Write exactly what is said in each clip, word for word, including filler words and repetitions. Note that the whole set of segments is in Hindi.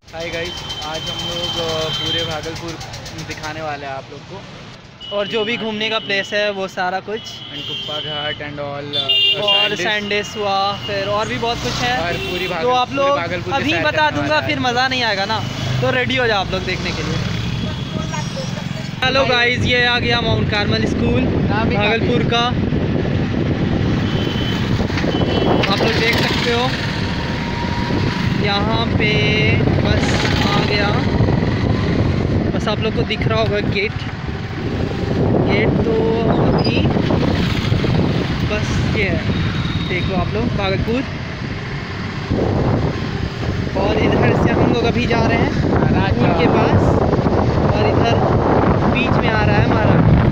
हाय गाइस, आज हम लोग अ, पूरे भागलपुर दिखाने वाले हैं आप लोग को, और जो भी घूमने का प्लेस है वो सारा कुछ, and Kuppa Ghat and all और सैंडिस हुआ, फिर और भी बहुत कुछ है। और पूरी तो आप पूरे लोग भागलपुर की अभी सैर बता करने दूंगा, वाला फिर है। मज़ा नहीं आएगा ना, तो रेडी हो जाओ आप लोग देखने के लिए। हेलो गाइस, ये आ गया माउंट कार्मल स्कूल भागलपुर का। आप लोग देख सकते हो यहाँ पे बस आ गया। बस आप लोग को दिख रहा होगा गेट गेट तो अभी बस ये है, देख लो आप लोग भागलपुर। और इधर से हम लोग अभी जा रहे हैं स्कूल के पास, और इधर बीच में आ रहा है हमारा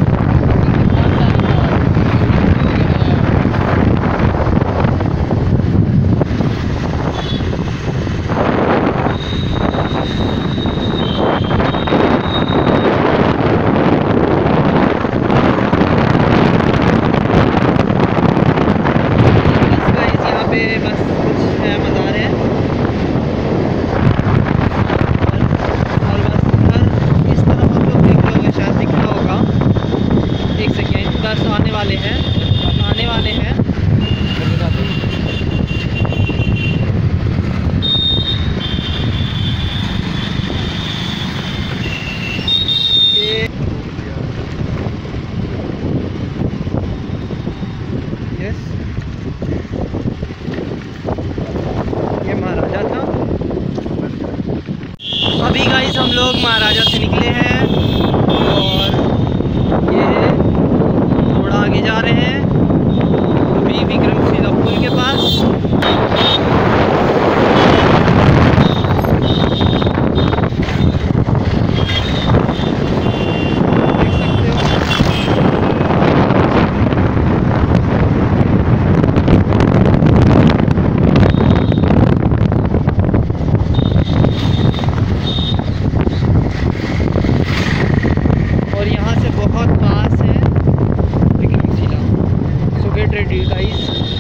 बस कुछ है मज़ार है। और बस उधर इस तरफ हम लोग देख रहे होंगे, शायद दिख रहा होगा। एक सेकेंड, बस आने वाले हैं आने वाले हैं ये यस ये महाराजा था। अभी गाइस हम लोग महाराजा से निकले हैं और ये थोड़ा आगे जा रहे हैं, अभी विक्रमशिला पुल के पास। देख सकते हो और यहाँ से बहुत पास है Vikramshila. So get ready guys.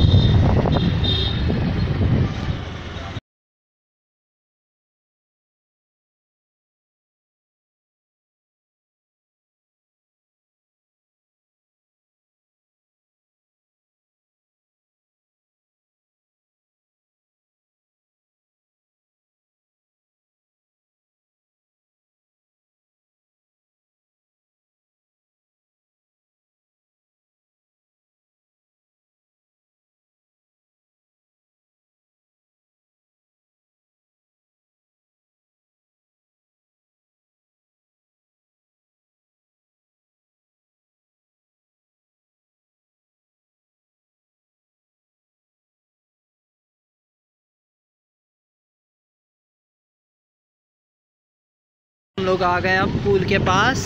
हम लोग आ गए अब पुल के पास।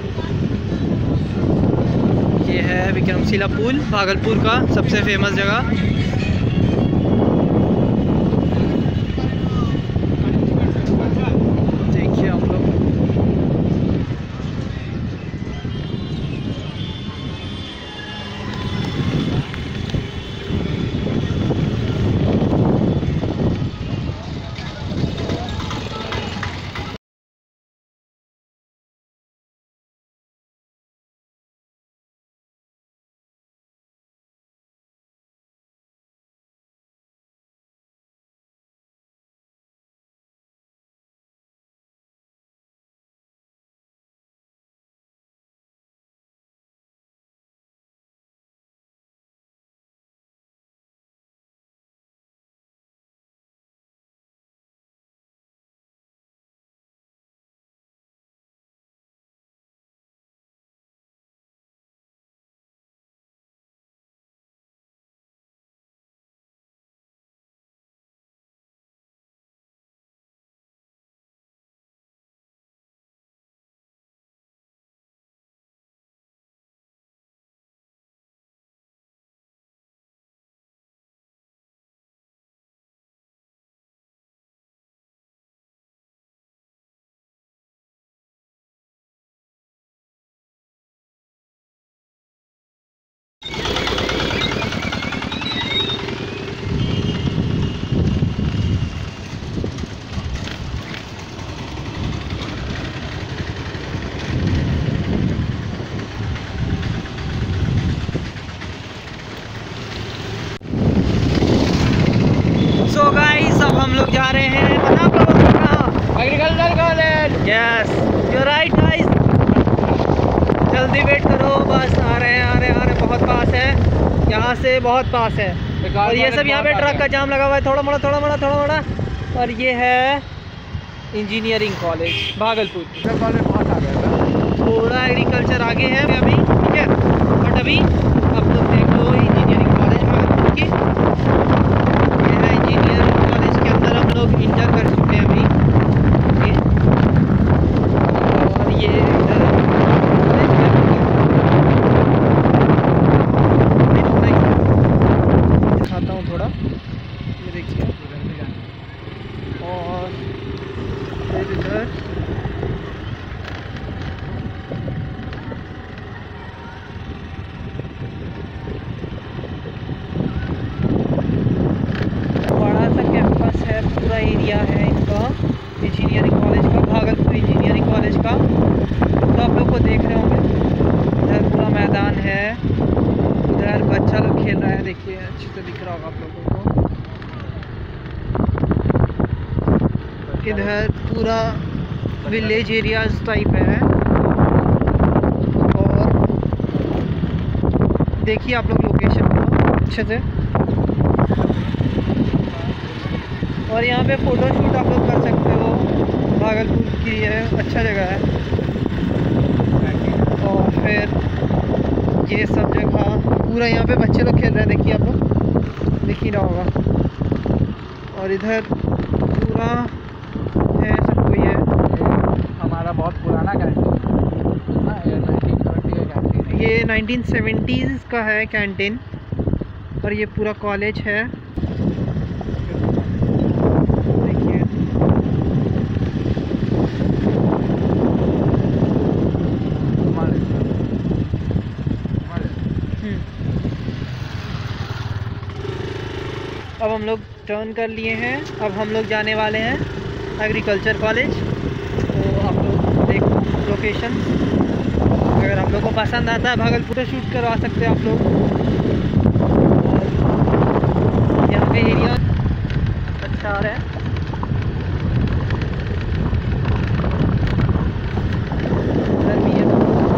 ये है विक्रमशिला पुल, भागलपुर का सबसे फेमस जगह। यस यू राइट गाइस, जल्दी वेट करो, बस आ रहे हैं आ रहे हैं आ रहे हैं, बहुत पास है यहाँ से, बहुत पास है। और ये सब यहाँ पे ट्रक का जाम लगा हुआ है, थोड़ा मोड़ा थोड़ा मोड़ा थोड़ा मोड़ा। और ये है इंजीनियरिंग कॉलेज भागलपुर। कॉलेज बहुत आ गया था, थोड़ा एग्रीकल्चर आगे है अभी, ठीक है। बट अभी आप लोग देख लो इंजीनियरिंग कॉलेज भागलपुर की। ये है इंजीनियरिंग कॉलेज के अंदर हम लोग इंटर कर चुके हैं अभी, ठीक है। और ये इधर कॉलेज है, दिखाता हूँ थोड़ा, ये देखिए। और फिर इधर बड़ा सा कैंपस है, पूरा एरिया है इनका इंजीनियरिंग कॉलेज का, भागलपुर इंजीनियरिंग कॉलेज का। तो आप लोग को देख रहे होंगे, इधर पूरा मैदान है, उधर बच्चा लोग खेल रहा है, देखिए अच्छे से दिख रहा होगा आप लोगों को। इधर पूरा विलेज एरियाज टाइप है। और देखिए आप लोग लोकेशन को अच्छे से। और यहाँ पे फ़ोटो शूट आप लोग कर सकते हो, भागलपुर की है, अच्छा जगह है। और फिर ये सब जगह पूरा यहाँ पे बच्चे लोग खेल रहे हैं, देखिए आप लोग दिख ही रहा होगा। और इधर पूरा है, सब कोई है। हमारा बहुत पुराना कैंटीन है, ये नाइनटीन सेवेंटी का कैंटीन है। ये नाइनटीन सेवेंटीज़ का है कैंटीन। और ये पूरा कॉलेज है, देखिए। अब हम लोग टर्न कर लिए हैं, अब हम लोग जाने वाले हैं एग्रीकल्चर कॉलेज। तो आप लोग देखो लोकेशन, अगर आप लोग को पसंद आता है भागलपुर तो शूट करवा सकते हैं आप लोग। और यहाँ पे एरिया अच्छा आ रहा है। इधर भी है,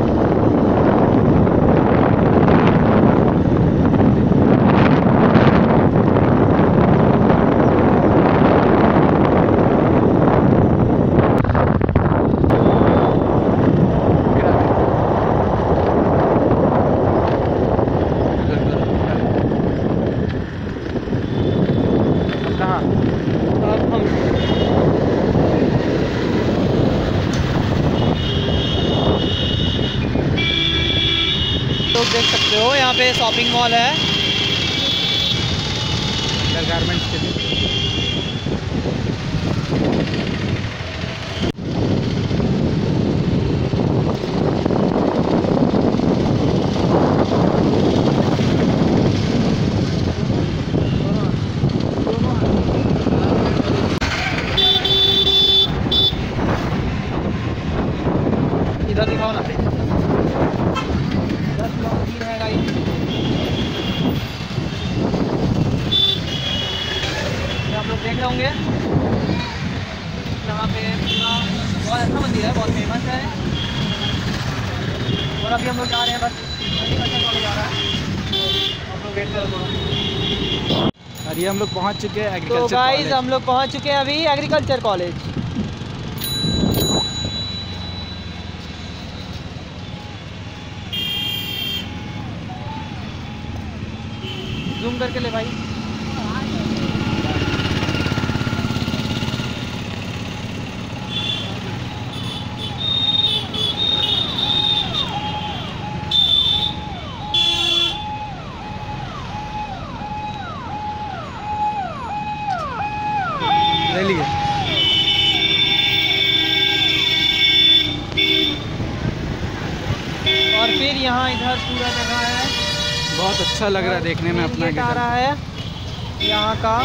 देख सकते हो यहाँ पे शॉपिंग मॉल है, अंडर गारमेंट्स के लिए। इधर दिखाओ ना, आप लोग देख रहे होंगे यहाँ पे पूरा बहुत अच्छा मंदिर है, बहुत फेमस है। और अभी हम लोग जा रहे हैं, बस एग्रीकल्चर जा रहा है, आप लोग वेट करो। और ये हम लोग पहुंच चुके हैं तो एग्रीकल्चर गाइस कॉलेज। हम लोग पहुंच चुके हैं अभी एग्रीकल्चर कॉलेज। जूम करके ले भाई। ले लिए। और फिर यहाँ इधर पूरा जगह है, बहुत अच्छा लग रहा है देखने में अपना गेट आ रहा है यहाँ का।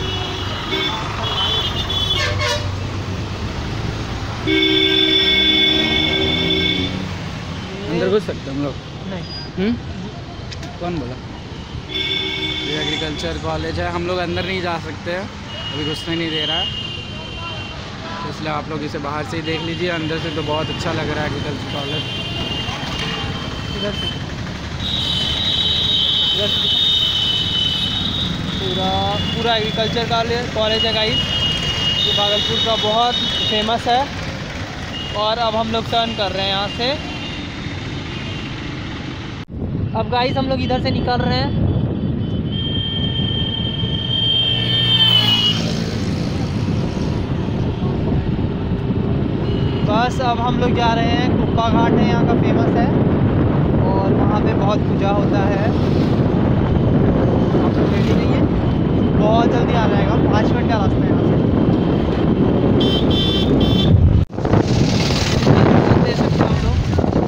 अंदर घुस सकते हम लोग? नहीं। हम्म कौन बोला? ये एग्रीकल्चर कॉलेज है, हम लोग अंदर नहीं जा सकते हैं, अभी घुसने नहीं दे रहा है। इसलिए आप लोग इसे बाहर से ही देख लीजिए, अंदर से तो बहुत अच्छा लग रहा है एग्रीकल्चर कॉलेज। इधर से इधर से पूरा पूरा एग्रीकल्चर कॉलेज है गाइस, ये भागलपुर का बहुत फेमस है। और अब हम लोग टर्न कर रहे हैं यहाँ से। अब गाइस हम लोग इधर से निकल रहे हैं। बस अब हम लोग जा रहे हैं, कुप्पा घाट है यहाँ का फेमस है और वहाँ पे बहुत पूजा होता है। आप लोग रेडी नहीं है, बहुत जल्दी आ जाएगा, पाँच मिनट का रास्ता है यहाँ से। देख सकते हो आप लोग।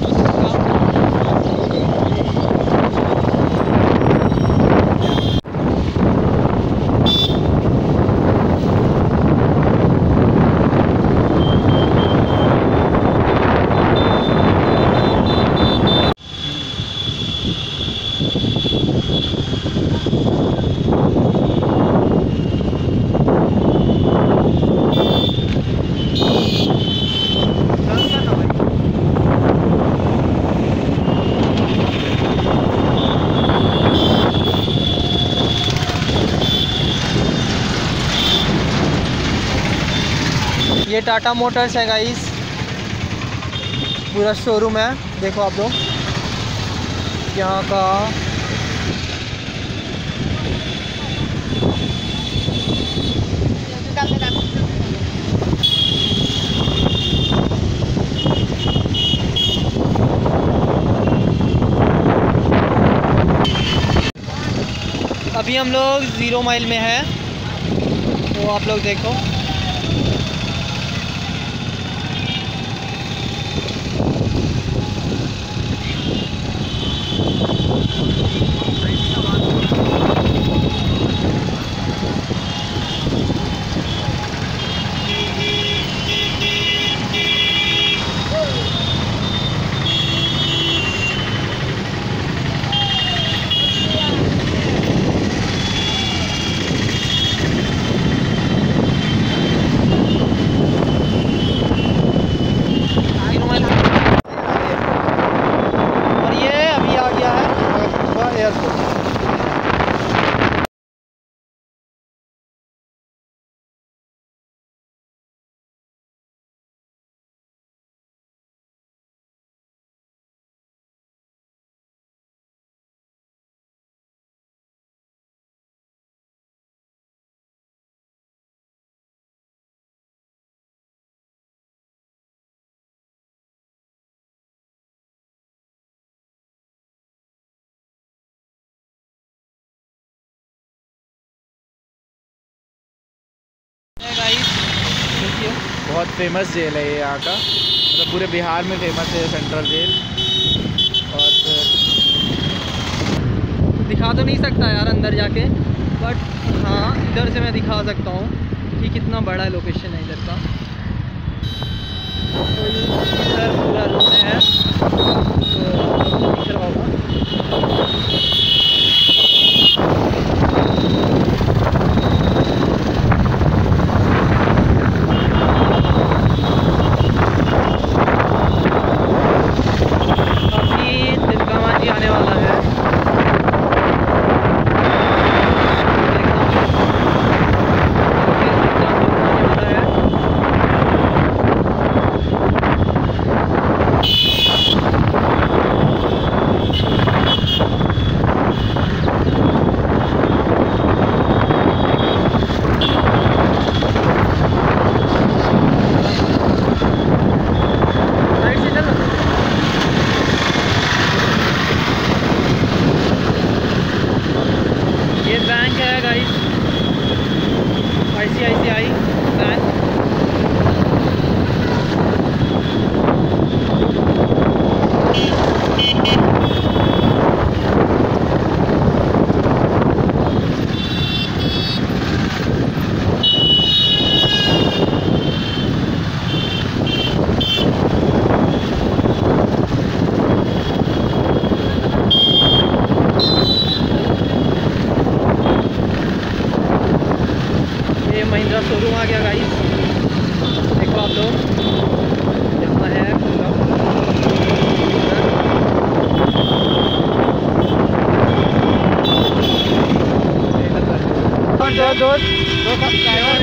ये टाटा मोटर्स है गाइस, पूरा शोरूम है, देखो आप लोग यहाँ का। अभी हम लोग ज़ीरो माइल में है, तो आप लोग देखो। गाइस देखिए, बहुत फेमस जेल है ये यहाँ का, मतलब पूरे बिहार में फेमस है सेंट्रल जेल। और दिखा तो नहीं सकता यार अंदर जाके, बट हाँ इधर से मैं दिखा सकता हूँ कि कितना बड़ा लोकेशन है इधर का। तो इधर पूरा रोड है, तो दिख रहा होगा। आने वाला है, शोरूम आ गया गाइस। आप लोग, यहाँ है पूरा दो दो दो सब्सक्राइबर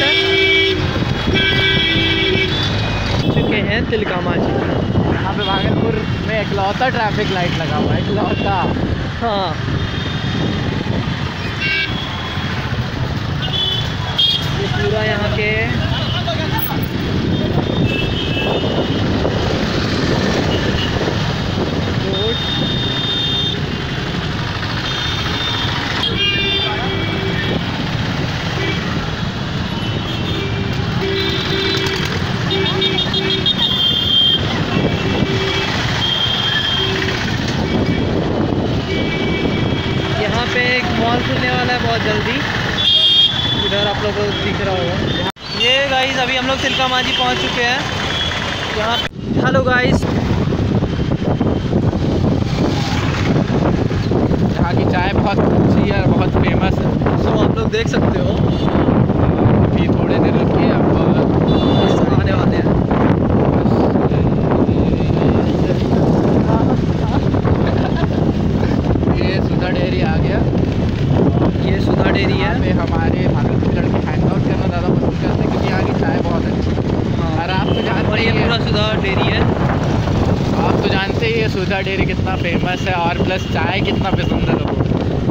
चुके हैं तिलकामा जी। यहाँ पे भागलपुर में इकलौता ट्रैफिक लाइट लगा हुआ है, इकलौता। हाँ, ये पूरा यहाँ के रोड यहाँ पे एक मॉल खुलने वाला है बहुत जल्दी, इधर आप लोगों को दिख रहा होगा। ये गाइस अभी हम लोग तिलकामा जी पहुँच चुके हैं यहाँ। हेलो गाइस, यहाँ की चाय बहुत अच्छी है, बहुत फेमस है। सो आप लोग देख सकते हो, अभी थोड़े देर रुकिए, अब बस आने वाले हैं। ये सुधा डेयरी आ गया। ये सुधा डेयरी है। यहाँ पे हमारे भागलपुर के लड़के हैंग आउट करना ज़्यादा पसंद करते हैं, क्योंकि यहाँ की चाय बहुत अच्छी है। हाँ, और आप तो जानते और ये ही हैं- पूरा सुधा डेयरी है। आप तो जानते ही है सुधा डेयरी कितना फेमस है, और प्लस चाय कितना पसंद है लोगों को।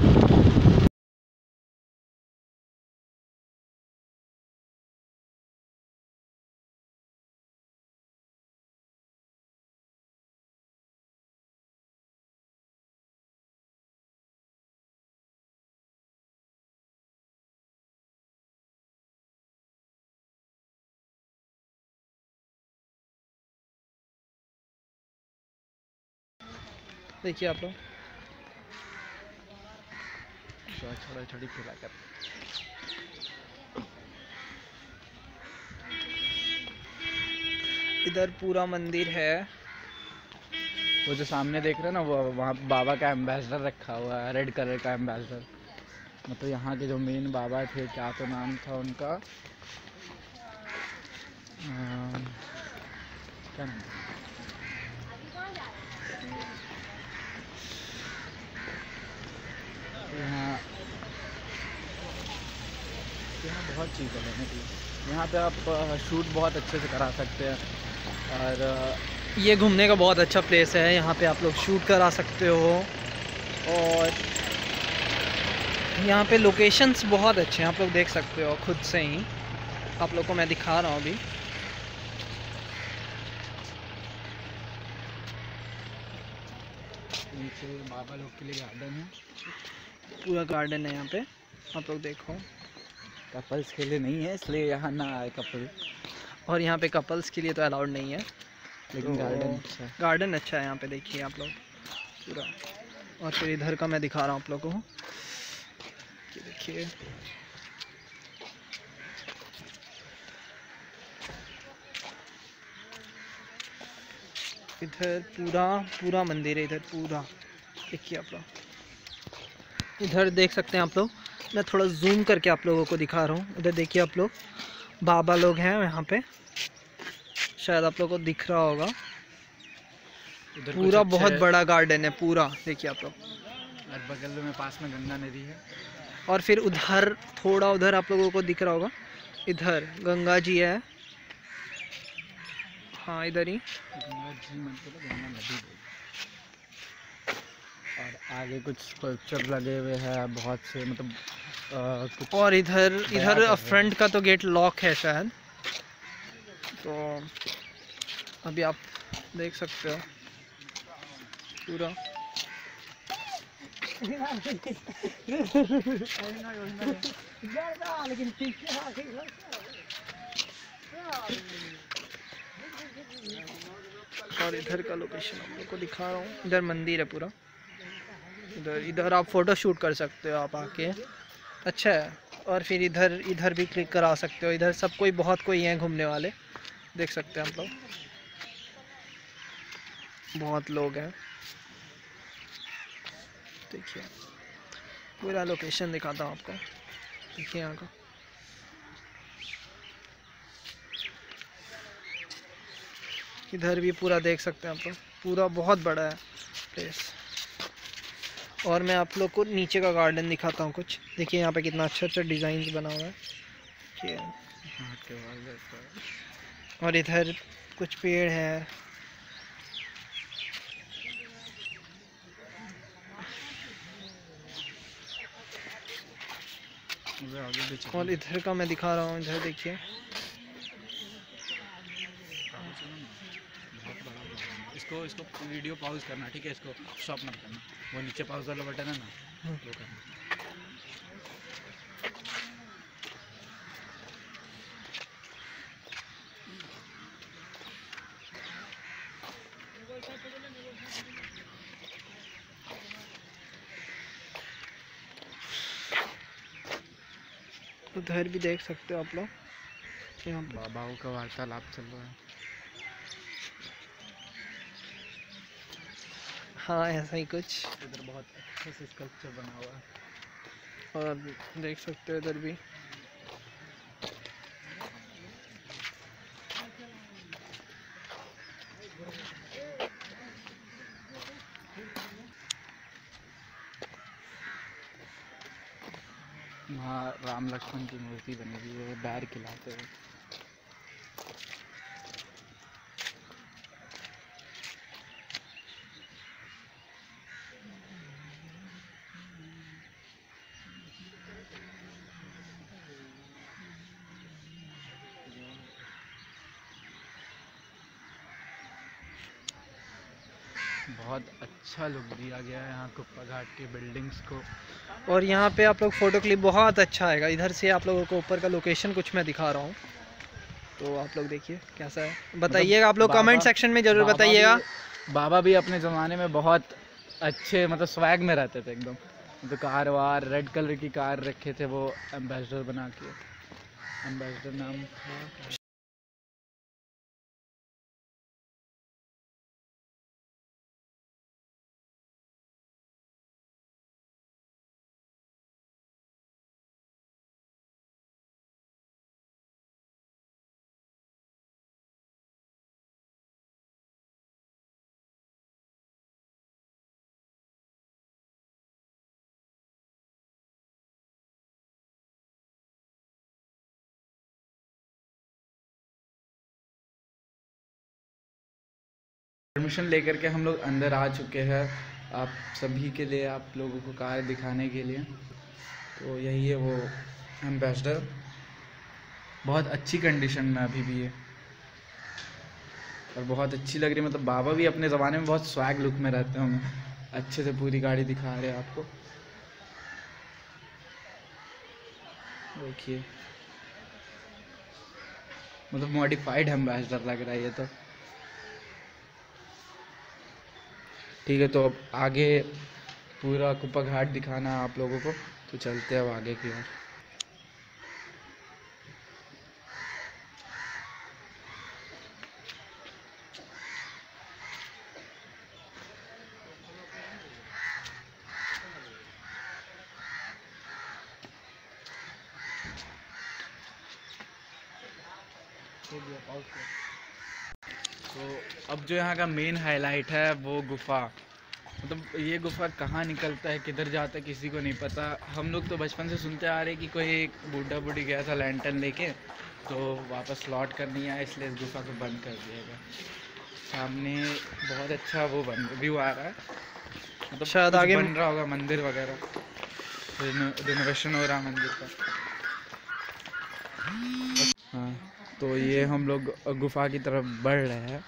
देखिए आप लोग, छोटा छोटी खिला कर इधर पूरा मंदिर है। वो जो सामने देख रहे हैं ना, वो वहाँ बाबा का एम्बेसडर रखा हुआ है, रेड कलर का एम्बेसडर। मतलब यहाँ के जो मेन बाबा थे, क्या तो नाम था उनका, अम, क्या नाम था? यहाँ यहाँ बहुत चीज़ें लेने के लिए। यहाँ पे आप शूट बहुत अच्छे से करा सकते हैं, और ये घूमने का बहुत अच्छा प्लेस है। यहाँ पे आप लोग शूट करा सकते हो, और यहाँ पे लोकेशंस बहुत अच्छे हैं, आप लोग देख सकते हो खुद से ही। आप लोग को मैं दिखा रहा हूँ अभी। नीचे बाबा लोग के लिए गार्डन है, पूरा गार्डन है यहाँ पे, आप लोग देखो। कपल्स के लिए नहीं है, इसलिए यहाँ ना आए कपल। और यहाँ पे कपल्स के लिए तो अलाउड नहीं है, लेकिन तो गार्डन अच्छा है। गार्डन अच्छा है यहाँ पे, देखिए आप लोग पूरा। और फिर इधर का मैं दिखा रहा हूँ आप लोगों को, ये देखिए। इधर पूरा पूरा मंदिर है, इधर पूरा देखिए आप लोग। इधर देख सकते हैं आप लोग, मैं थोड़ा जूम करके आप लोगों को दिखा रहा हूँ। इधर देखिए आप लोग, बाबा लोग हैं यहाँ पे, शायद आप लोगों को दिख रहा होगा। पूरा बहुत बड़ा गार्डन है पूरा, देखिए आप लोग। और बगल में पास में गंगा नदी है। और फिर उधर थोड़ा उधर आप लोगों को दिख रहा होगा, इधर गंगा जी है। हाँ, इधर ही गंगा जी मतलब गंगा नदी। और आगे कुछ स्कल्पचर लगे हुए हैं बहुत से, मतलब आ, कुछ। और इधर इधर फ्रंट का तो गेट लॉक है शायद, तो अभी आप देख सकते हो पूरा। और इधर का लोकेशन आप लोग को दिखा रहा हूँ। इधर मंदिर है पूरा, इधर इधर आप फ़ोटो शूट कर सकते हो आप आके, अच्छा है। और फिर इधर इधर भी क्लिक करा सकते हो। इधर सब कोई बहुत कोई हैं घूमने वाले, देख सकते हैं आप लोग, बहुत लोग हैं। देखिए पूरा लोकेशन दिखाता हूँ आपको, देखिए यहाँ का। इधर भी पूरा देख सकते हैं आप लोग, पूरा बहुत बड़ा है प्लेस। और मैं आप लोग को नीचे का गार्डन दिखाता हूँ कुछ। देखिए यहाँ पे कितना अच्छा अच्छा डिज़ाइन बना हुआ है ये। और इधर कुछ पेड़ है। और इधर का मैं दिखा रहा हूँ, इधर देखिए। इसको इसको वीडियो पॉज करना, ठीक है, इसको स्टॉप मत करना, वो नीचे पॉज वाला बटन है ना, वो करना। उधर भी देख सकते हो आप लोग, यहाँ पे बाबाओं का वार्तालाप चल रहा है। हाँ ऐसा ही कुछ। इधर बहुत अच्छे से स्कल्पचर बना हुआ है। और देख सकते हो इधर भी। वहाँ राम लक्ष्मण की मूर्ति बनी हुई है, बैर खिलाते हुए। बहुत अच्छा लुक दिया गया है यहाँ कुप्पा घाट की बिल्डिंग्स को। और यहाँ पे आप लोग फ़ोटो क्लिप बहुत अच्छा आएगा। इधर से आप लोगों को ऊपर का लोकेशन कुछ मैं दिखा रहा हूँ, तो आप लोग देखिए कैसा है, बताइएगा आप लोग कमेंट सेक्शन में ज़रूर बताइएगा। बाबा भी अपने ज़माने में बहुत अच्छे मतलब स्वैग में रहते थे एकदम। तो कार वार रेड कलर की कार रखे थे वो एम्बेसडर बना के, एम्बेसडर नाम था। परमिशन लेकर के हम लोग अंदर आ चुके हैं, आप सभी के लिए, आप लोगों को कार दिखाने के लिए। तो यही है वो एम्बेसडर, बहुत अच्छी कंडीशन में अभी भी है और बहुत अच्छी लग रही है। मतलब बाबा भी अपने ज़माने में बहुत स्वैग लुक में रहते होंगे। अच्छे से पूरी गाड़ी दिखा रहे हैं आपको, देखिए मतलब मॉडिफाइड एम्बेसडर लग रहा है ये तो। ठीक है, तो अब आगे पूरा कुप्पा घाट दिखाना है आप लोगों को, तो चलते हैं अब आगे की ओर। तो अब जो यहाँ का मेन हाईलाइट है वो गुफा, मतलब ये गुफा कहाँ निकलता है, किधर जाता है, किसी को नहीं पता। हम लोग तो बचपन से सुनते आ रहे कि कोई एक बूढ़ा बूढ़ी गया था लैंटर्न लेके, तो वापस लौट कर नहीं आया, इसलिए इस गुफा को बंद कर दिया गया। सामने बहुत अच्छा वो बन व्यू आ रहा है, मतलब शायद आगे बन रहा होगा मंदिर वगैरह, रिनोवेशन हो रहा है मंदिर का। हाँ, तो ये हम लोग गुफा की तरफ बढ़ रहे हैं।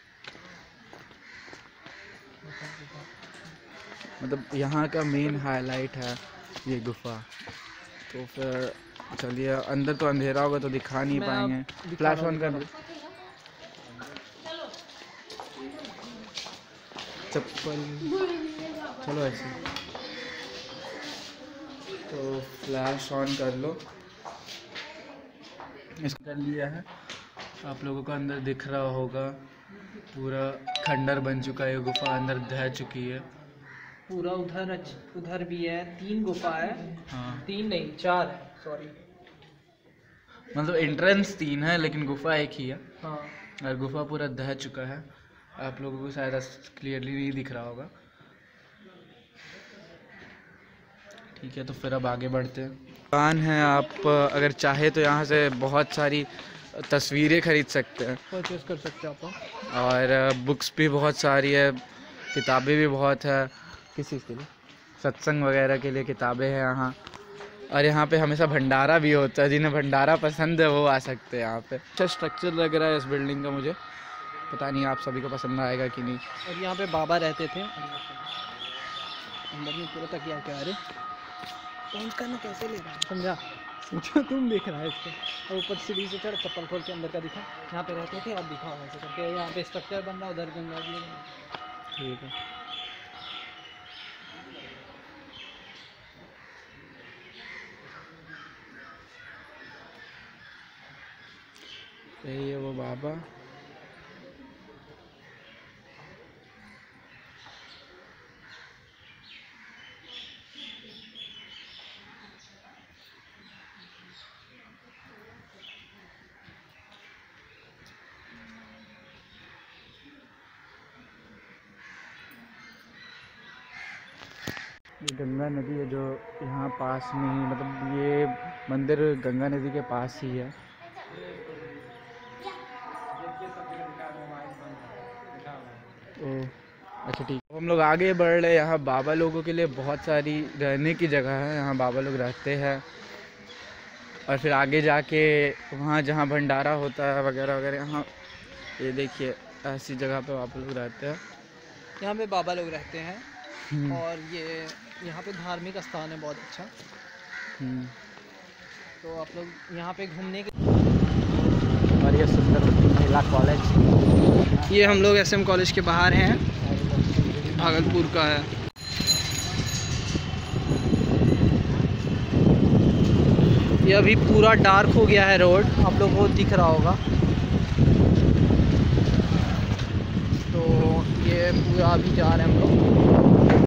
मतलब यहाँ का मेन हाईलाइट है ये गुफा। तो फिर चलिए, अंदर तो अंधेरा होगा तो दिखा नहीं पाएंगे। फ्लैश ऑन कर, चप्पल, चलो ऐसे, तो फ्लैश ऑन कर लो। इसको कर लिया है, आप लोगों को अंदर दिख रहा होगा पूरा खंडर बन चुका है, ये गुफा अंदर ढह चुकी है पूरा। उधर उधर भी है, तीन गुफा है। हाँ, तीन नहीं चार है, सॉरी। मतलब एंट्रेंस तीन है लेकिन गुफा एक ही है। हाँ, और गुफा पूरा दह चुका है, आप लोगों को शायद क्लियरली नहीं दिख रहा होगा। ठीक है, तो फिर अब आगे बढ़ते हैं। दुकान है, आप अगर चाहे तो यहाँ से बहुत सारी तस्वीरें खरीद सकते हैं, परचेज कर सकते हैं आप। और बुक्स भी बहुत सारी है, किताबें भी बहुत है। किस चीज़ के लिए? सत्संग वगैरह के लिए किताबें हैं यहाँ। और यहाँ पे हमेशा भंडारा भी होता है, जिन्हें भंडारा पसंद है वो आ सकते हैं यहाँ पे। अच्छा स्ट्रक्चर लग रहा है इस बिल्डिंग का, मुझे पता नहीं आप सभी को पसंद आएगा कि नहीं। और यहाँ पे बाबा रहते थे, अंदर में पूरा तकिया क्या अरे तो उसका ना कैसे ले रहा है समझा, सोचो तुम देख रहा है इसको। और ऊपर सीढ़ी से चढ़, चप्पल खोल के अंदर का दिखा, यहाँ पे रहते थे, अब दिखा वैसे करके यहाँ पे स्ट्रक्चर बन रहा, उधर गंगा जी। ठीक है, यही है वो बाबा। ये गंगा नदी है जो यहाँ पास में ही, मतलब ये मंदिर गंगा नदी के पास ही है। ओ अच्छा ठीक, हम लोग आगे बढ़ रहे हैं। यहाँ बाबा लोगों के लिए बहुत सारी रहने की जगह है, यहाँ बाबा लोग रहते हैं। और फिर आगे जाके वहाँ जहाँ भंडारा होता है वगैरह वगैरह, यहाँ ये देखिए ऐसी जगह पे बाबा लोग रहते हैं। यहाँ पे बाबा लोग रहते हैं, और ये यहाँ पे धार्मिक स्थान है बहुत अच्छा। तो आप लोग यहाँ पे घूमने के। और ये सुंदर महिला कॉलेज, ये हम लोग एस एम कॉलेज के बाहर हैं, भागलपुर का है। ये अभी पूरा डार्क हो गया है रोड, आप लोग को दिख रहा होगा। तो ये पूरा अभी जा रहे हैं हम लोग।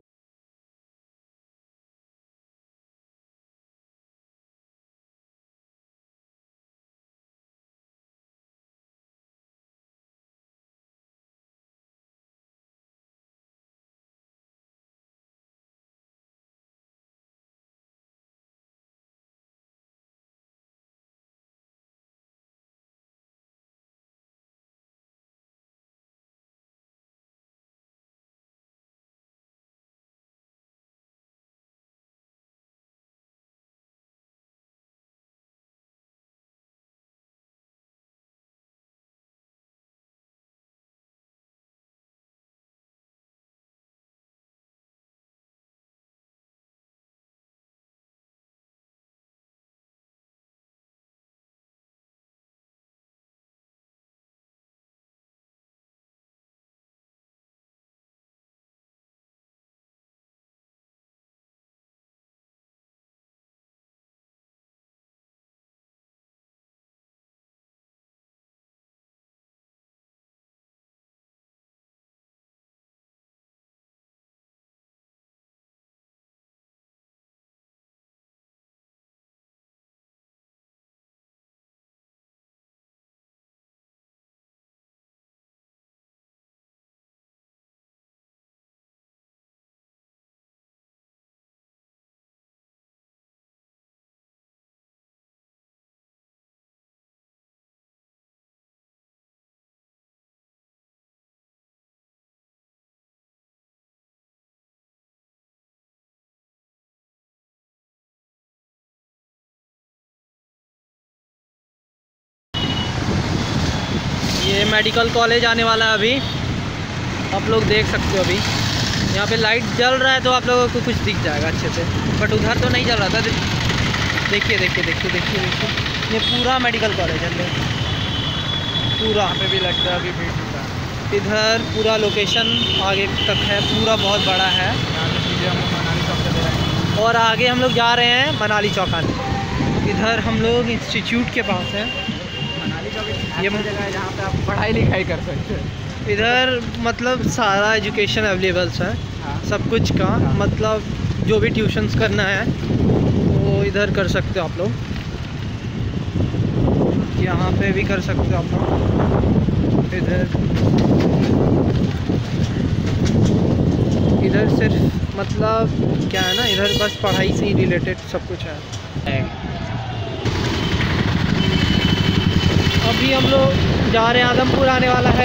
ये मेडिकल कॉलेज आने वाला है अभी, आप लोग देख सकते हो। अभी यहाँ पे लाइट जल रहा है तो आप लोगों को कुछ दिख जाएगा अच्छे से, बट उधर तो नहीं जल रहा था। देखिए देखिए देखिए देखिए देखिए, ये पूरा मेडिकल कॉलेज है पूरा। यहाँ पे भी लगता है अभी भीड़ होता है। इधर पूरा लोकेशन आगे तक है, पूरा बहुत बड़ा है। यहाँ से सीधे हम लोग मनाली चौक से जाएंगे, और आगे हम लोग जा रहे हैं मनाली चौक आने। इधर हम लोग इंस्टीट्यूट के पास हैं। मनाली चौक ये जगह है जहाँ पे आप पढ़ाई लिखाई कर सकते हैं। इधर मतलब सारा एजुकेशन अवेलेबल्स है, हाँ। सब कुछ का, हाँ। मतलब जो भी ट्यूशन्स करना है वो इधर कर सकते हो आप लोग। यहाँ पे भी कर सकते हो आप लोग। इधर इधर सिर्फ मतलब क्या है ना, इधर बस पढ़ाई से ही रिलेटेड सब कुछ है। अभी हम लोग जा रहे हैं, आदमपुर आने वाला है।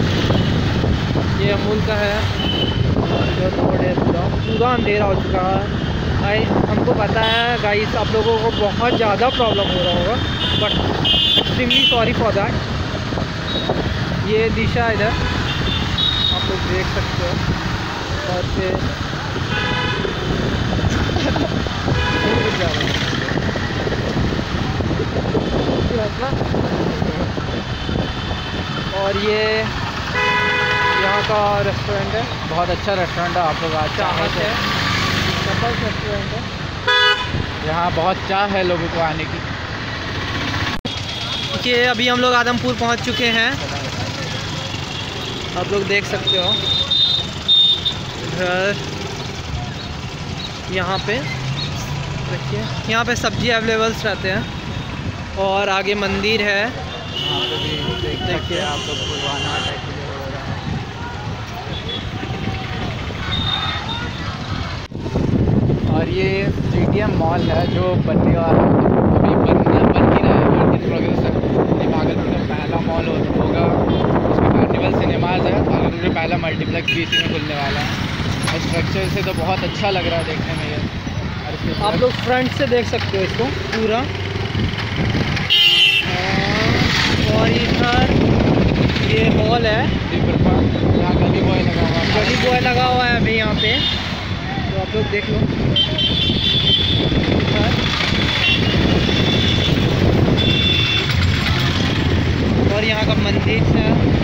ये अमूल का है और जो रोड है पूरा पूरा अंधेरा हो चुका है। भाई हमको पता है गाइस, आप लोगों को बहुत ज़्यादा प्रॉब्लम हो रहा होगा, but extremely sorry for that. ये दिशा इधर आप लोग देख सकते हो। और फिर और ये यहाँ का रेस्टोरेंट है, बहुत अच्छा रेस्टोरेंट है, आप लोग आज चाहत है, कपल्स रेस्टोरेंट है। यहाँ बहुत चाह है लोगों को आने की। कि अभी हम लोग आदमपुर पहुँच चुके हैं, आप लोग देख सकते हो। इधर यहाँ पे देखिए, यहाँ पे सब्जी अवेलेबल्स रहते हैं और आगे मंदिर है। देखिए आप लोग पुराना और ये जी टी एम मॉल है जो बनने वाला अभी बन बन ही रहा है, वर्क इन प्रोग्रेस है। ये भागलपुर का पहला मॉल होगा, इसमें कार्निवल सिनेमाज है, भागलपुर का पहला मल्टीप्लेक्स भी इसी में खुलने वाला है। स्ट्रक्चर से तो बहुत अच्छा लग रहा है देखने में ये। आप लोग फ्रंट से देख सकते हो इसको पूरा। और इधर ये हॉल है, यहाँ गली बॉय लगा हुआ है, गली बॉय लगा हुआ है अभी यहाँ पे, तो आप लोग देख लो। और यहाँ का मंदिर है,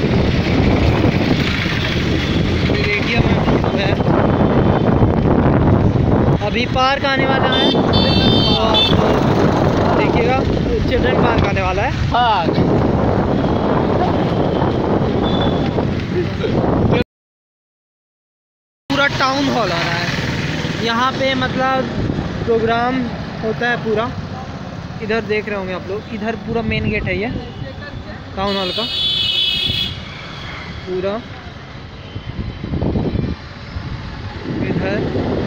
एटीएम है। अभी पार्क आने वाला है, देखिएगा चिल्ड्रन पार्क आने वाला है। हाँ पूरा टाउन हॉल आ रहा है यहाँ पे, मतलब प्रोग्राम होता है पूरा। इधर देख रहे होंगे आप लोग, इधर पूरा मेन गेट है ये टाउन हॉल का पूरा। इधर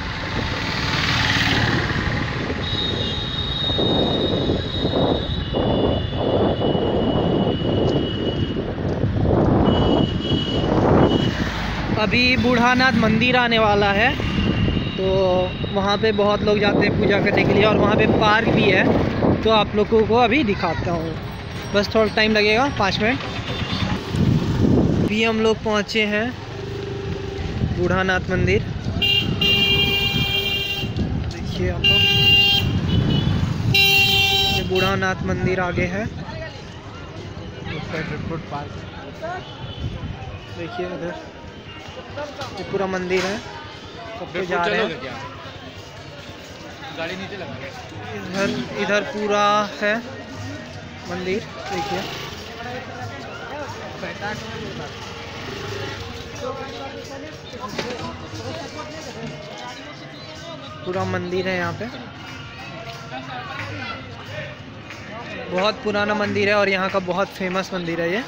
अभी बूढ़ानाथ मंदिर आने वाला है, तो वहाँ पे बहुत लोग जाते हैं पूजा करने के लिए, और वहाँ पे पार्क भी है, तो आप लोगों को अभी दिखाता हूँ। बस थोड़ा टाइम लगेगा, पाँच मिनट। अभी हम लोग पहुँचे हैं बूढ़ानाथ मंदिर, देखिए आप लोग, ये बूढ़ानाथ मंदिर आगे है। देखिए इधर ये पूरा मंदिर है, सब पे जा रहे हैं। गाड़ी नीचे लगा, इधर इधर पूरा है मंदिर, देखिए। पूरा मंदिर है यहाँ पे, बहुत पुराना मंदिर है और यहाँ का बहुत फेमस मंदिर है ये।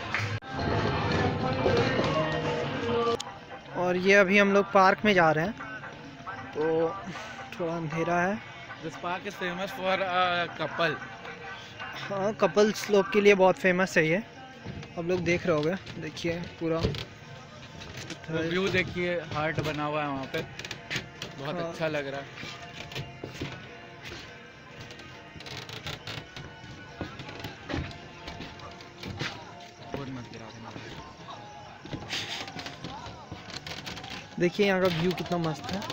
और ये अभी हम लोग पार्क में जा रहे हैं, तो थोड़ा अंधेरा है। This park is famous for couple. हाँ, कपल्स लोग के लिए बहुत फेमस है ये, आप लोग देख रहे होगे। देखिए पूरा व्यू देखिए, हार्ट बना हुआ है वहाँ पे, बहुत हाँ। अच्छा लग रहा है। देखिए यहाँ का व्यू कितना मस्त है।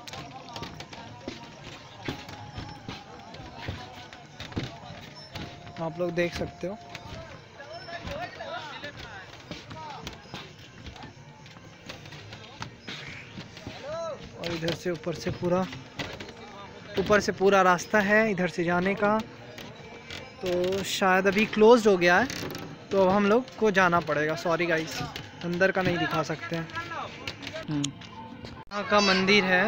आप लोग देख सकते हो। और इधर से ऊपर से पूरा ऊपर से पूरा रास्ता है इधर से जाने का, तो शायद अभी क्लोज्ड हो गया है, तो अब हम लोग को जाना पड़ेगा। सॉरी गाइस, अंदर का नहीं दिखा सकते हैं। यहाँ का मंदिर है,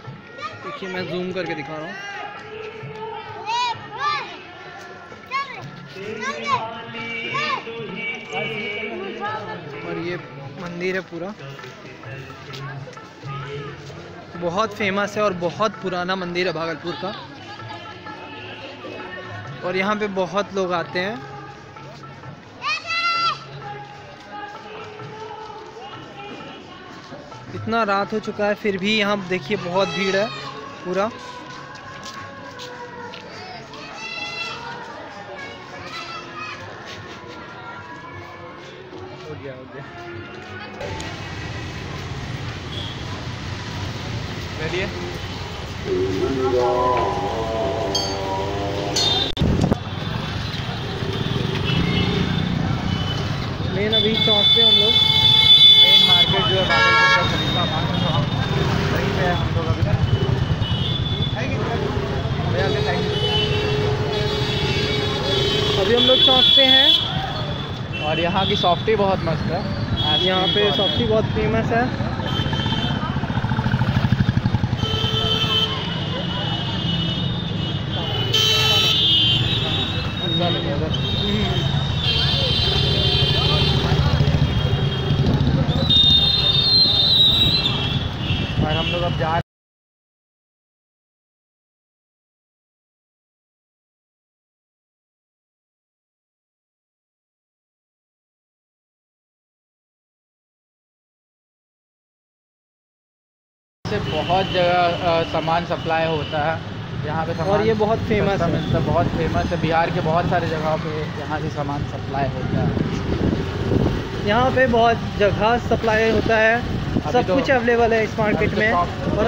देखिए मैं जूम करके दिखा रहा हूँ। और ये मंदिर है पूरा, बहुत फेमस है और बहुत पुराना मंदिर है भागलपुर का। और यहाँ पे बहुत लोग आते हैं। इतना रात हो चुका है फिर भी यहाँ देखिए बहुत भीड़ है पूरा। हो गया हो गया रेडी है। मेन अभी चौक पे हम लोग, मेन मार्केट जो है भागलपुर का खलीफा मार्केट, तो हम वहीं पे है हम लोग अभी। भैया के साइड अभी हम लोग चौक पे हैं और यहाँ की सॉफ्टी बहुत मस्त है। यहाँ पे सॉफ्टी बहुत फेमस है। और हम लोग अब जा रहे से बहुत जगह सामान सप्लाई होता है यहाँ पे सामान, और ये बहुत फेमस है, मतलब बहुत फेमस है। बिहार के बहुत सारे जगहों पे यहाँ से सामान सप्लाई होता है। यहाँ पे बहुत जगह सप्लाई होता है, सब तो, कुछ अवेलेबल है इस मार्केट में। और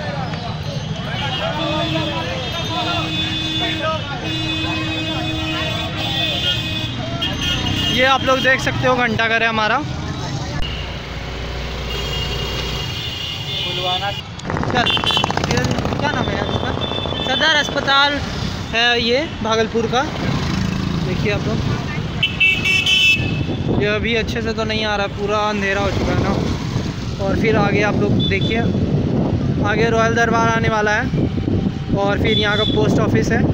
ये आप लोग देख सकते हो घंटाघर है हमारा। चल, ये क्या नाम है यार इसका? सदर अस्पताल है ये भागलपुर का। देखिए आप लोग, ये अभी अच्छे से तो नहीं आ रहा, पूरा अंधेरा हो चुका है ना। और फिर आगे आप लोग देखिए, आगे रॉयल दरबार आने वाला है और फिर यहाँ का पोस्ट ऑफिस है।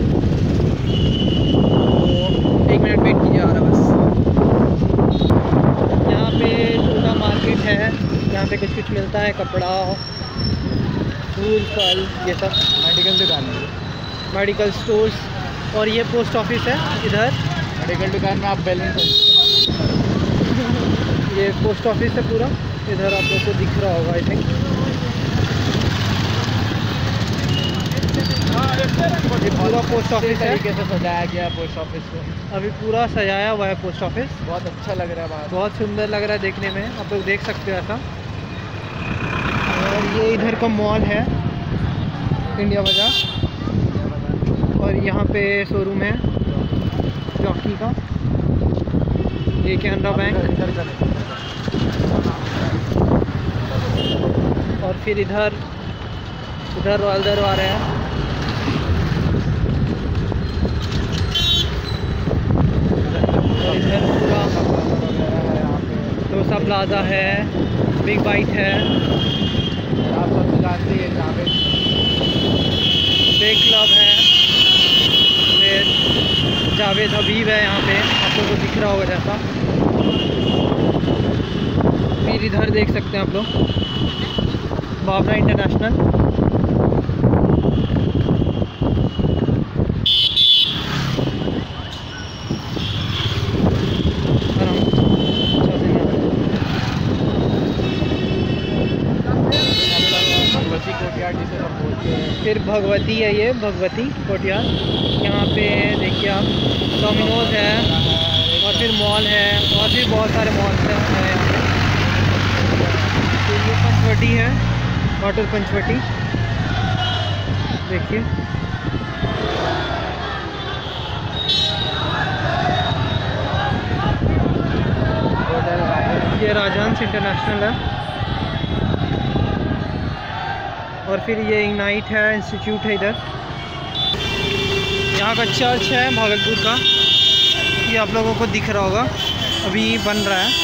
तो एक मिनट वेट कीजिए आ रहा बस। यहाँ पे छोटा मार्केट है, यहाँ पे कुछ कुछ मिलता है, कपड़ा, फूल फल, ये सब। मेडिकल दुकान है, मेडिकल स्टोर्स। और ये पोस्ट ऑफिस है इधर। मेडिकल दुकान में आप बैलेंस ये पोस्ट ऑफिस है पूरा, इधर आप लोग को दिख रहा होगा आई थिंक। ये पूरा पोस्ट ऑफिस है, तरीके से सजाया गया पोस्ट ऑफिस को। अभी पूरा सजाया हुआ है पोस्ट ऑफिस, बहुत अच्छा लग रहा है बाहर, बहुत सुंदर लग रहा है देखने में, आप लोग देख सकते हो ऐसा। और ये इधर का मॉल है इंडिया बाजार, और यहाँ पे शोरूम है जॉकी का, ये कैनरा बैंक। और फिर इधर इधर रॉयल दरबार है। और इधर पूरा डोसा प्लाजा है, बिग बाइट है, आप सब जानते हैं जावेद बेक क्लब है, फिर जावेद हबीब है यहाँ पे, आप लोगों को दिख रहा होगा जैसा। फिर इधर देख सकते हैं आप लोग बाबरा इंटरनेशनल। फिर भगवती है, ये भगवती कोटियार। यहाँ पे देखिए आप, डोमिनोज है और फिर मॉल है और फिर बहुत सारे मॉल्स हैं यहाँ पे। फिर ये पंचवटी है, वाटर पंचवटी देखिए। ये राजहंस इंटरनेशनल है। और फिर ये इग्नाइट है, इंस्टीट्यूट है इधर। यहाँ का चर्च है भागलपुर का, ये आप लोगों को दिख रहा होगा, अभी बन रहा है।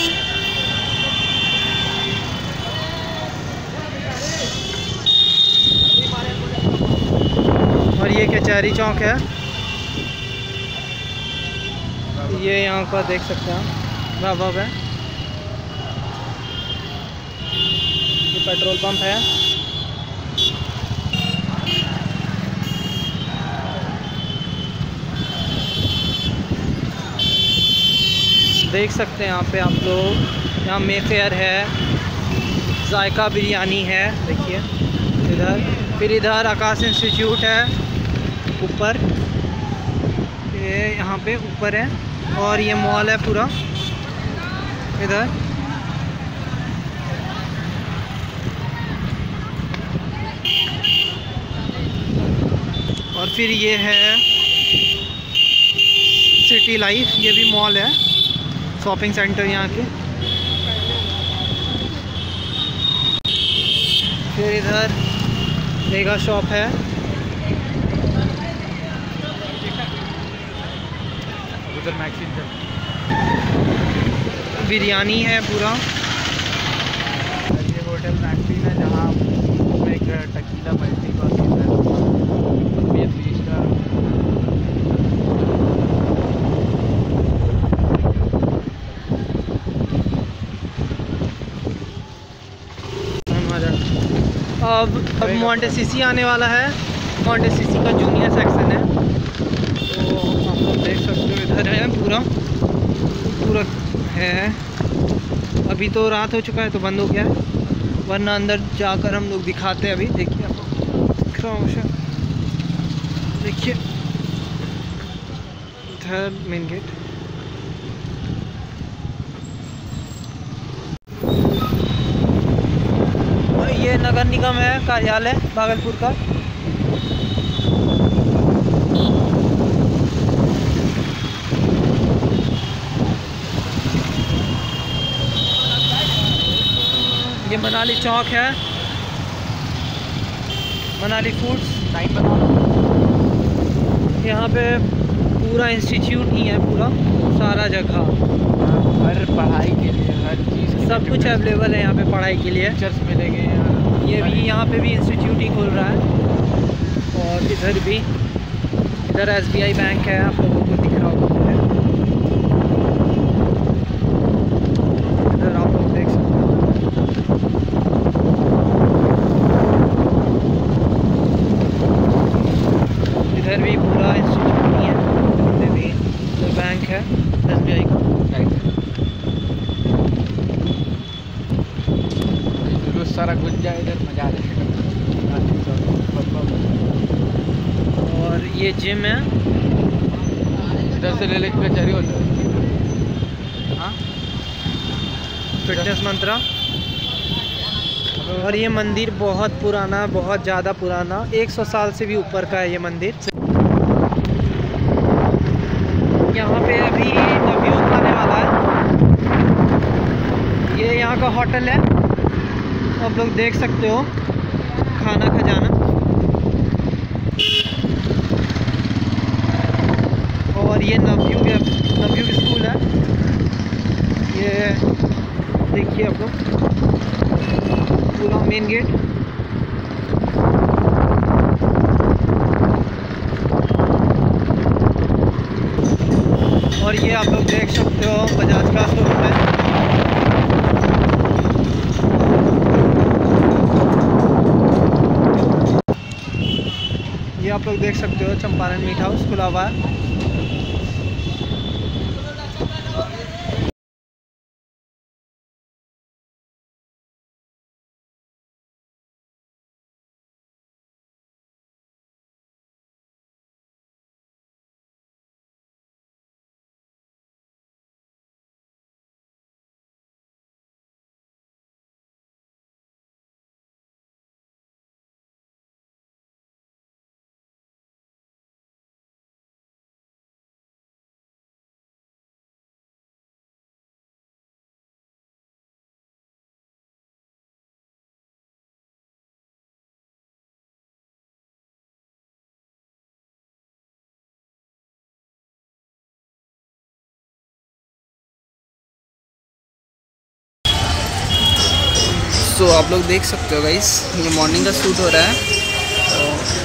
और ये कचहरी चौक है। ये यहाँ पर देख सकते हैं आप ढाबा है, ये पेट्रोल पंप है। देख सकते हैं यहाँ पे आप लोग, यहाँ मेफेयर है, जायका बिरयानी है, देखिए इधर। फिर इधर आकाश इंस्टीट्यूट है ऊपर, ये यहाँ पे ऊपर है। और ये मॉल है पूरा इधर। और फिर ये है सिटी लाइफ, ये भी मॉल है, शॉपिंग सेंटर यहाँ के। फिर इधर मेगा शॉप है। उधर मैक्सिन बिरयानी है पूरा। ये होटल मैक्सिन है जहाँ एक टकीला मल्टी का थ्री स्टार। अब अब मोंटेसिसी आने वाला है। मोंटेसिसी का जूनियर सेक्शन है, तो आप लोग देख सकते हो इधर है पूरा पूरा है। अभी तो रात हो चुका है तो बंद हो गया है, वरना अंदर जाकर हम लोग दिखाते हैं। अभी देखिए आप दिख रहा हूँ, देखिए इधर मेन गेट। ये नगर निगम है कार्यालय भागलपुर का। ये मनाली चौक है, मनाली फूड्स टाइम बना। यहाँ पे पूरा इंस्टीट्यूट ही है, पूरा सारा जगह, हर पढ़ाई के लिए हर चीज़ सब कुछ अवेलेबल है यहाँ पे पढ़ाई के लिए। टीचर्स मिलेंगे यहाँ। ये भी यहाँ पे भी इंस्टीट्यूट ही खुल रहा है। और इधर भी, इधर एस बी आई बैंक है, आप लोगों को दिख रहा होगा। इधर आप लोग देख सकते हो। इधर भी पूरा इंस्टीट्यूट ही है, इधर भी इधर बैंक है एस बी आई का। जुलूस सारा घुस जाए इधर, मजा आ जाएगा। और ये जिम है, इधर से ले ले कचहरी होता है। हाँ, फिटनेस मंत्रा। और ये मंदिर बहुत पुराना, बहुत ज़्यादा पुराना, सौ साल से भी ऊपर का है ये मंदिर। यहाँ पे अभी नव्यू आने वाला है। ये यहाँ का होटल है, आप लोग देख सकते हो, खाना खजाना। और ये नवयू नवयू स्कूल है, ये देखिए आप लोग पूरा मेन गेट। और ये आप लोग देख सकते हो बजाज का शोरूम है। ये आप लोग देख सकते हो चंपारण मीट हाउस खुला हुआ है। तो आप लोग देख सकते हो गाइस, ये मॉर्निंग का शूट हो रहा है। तो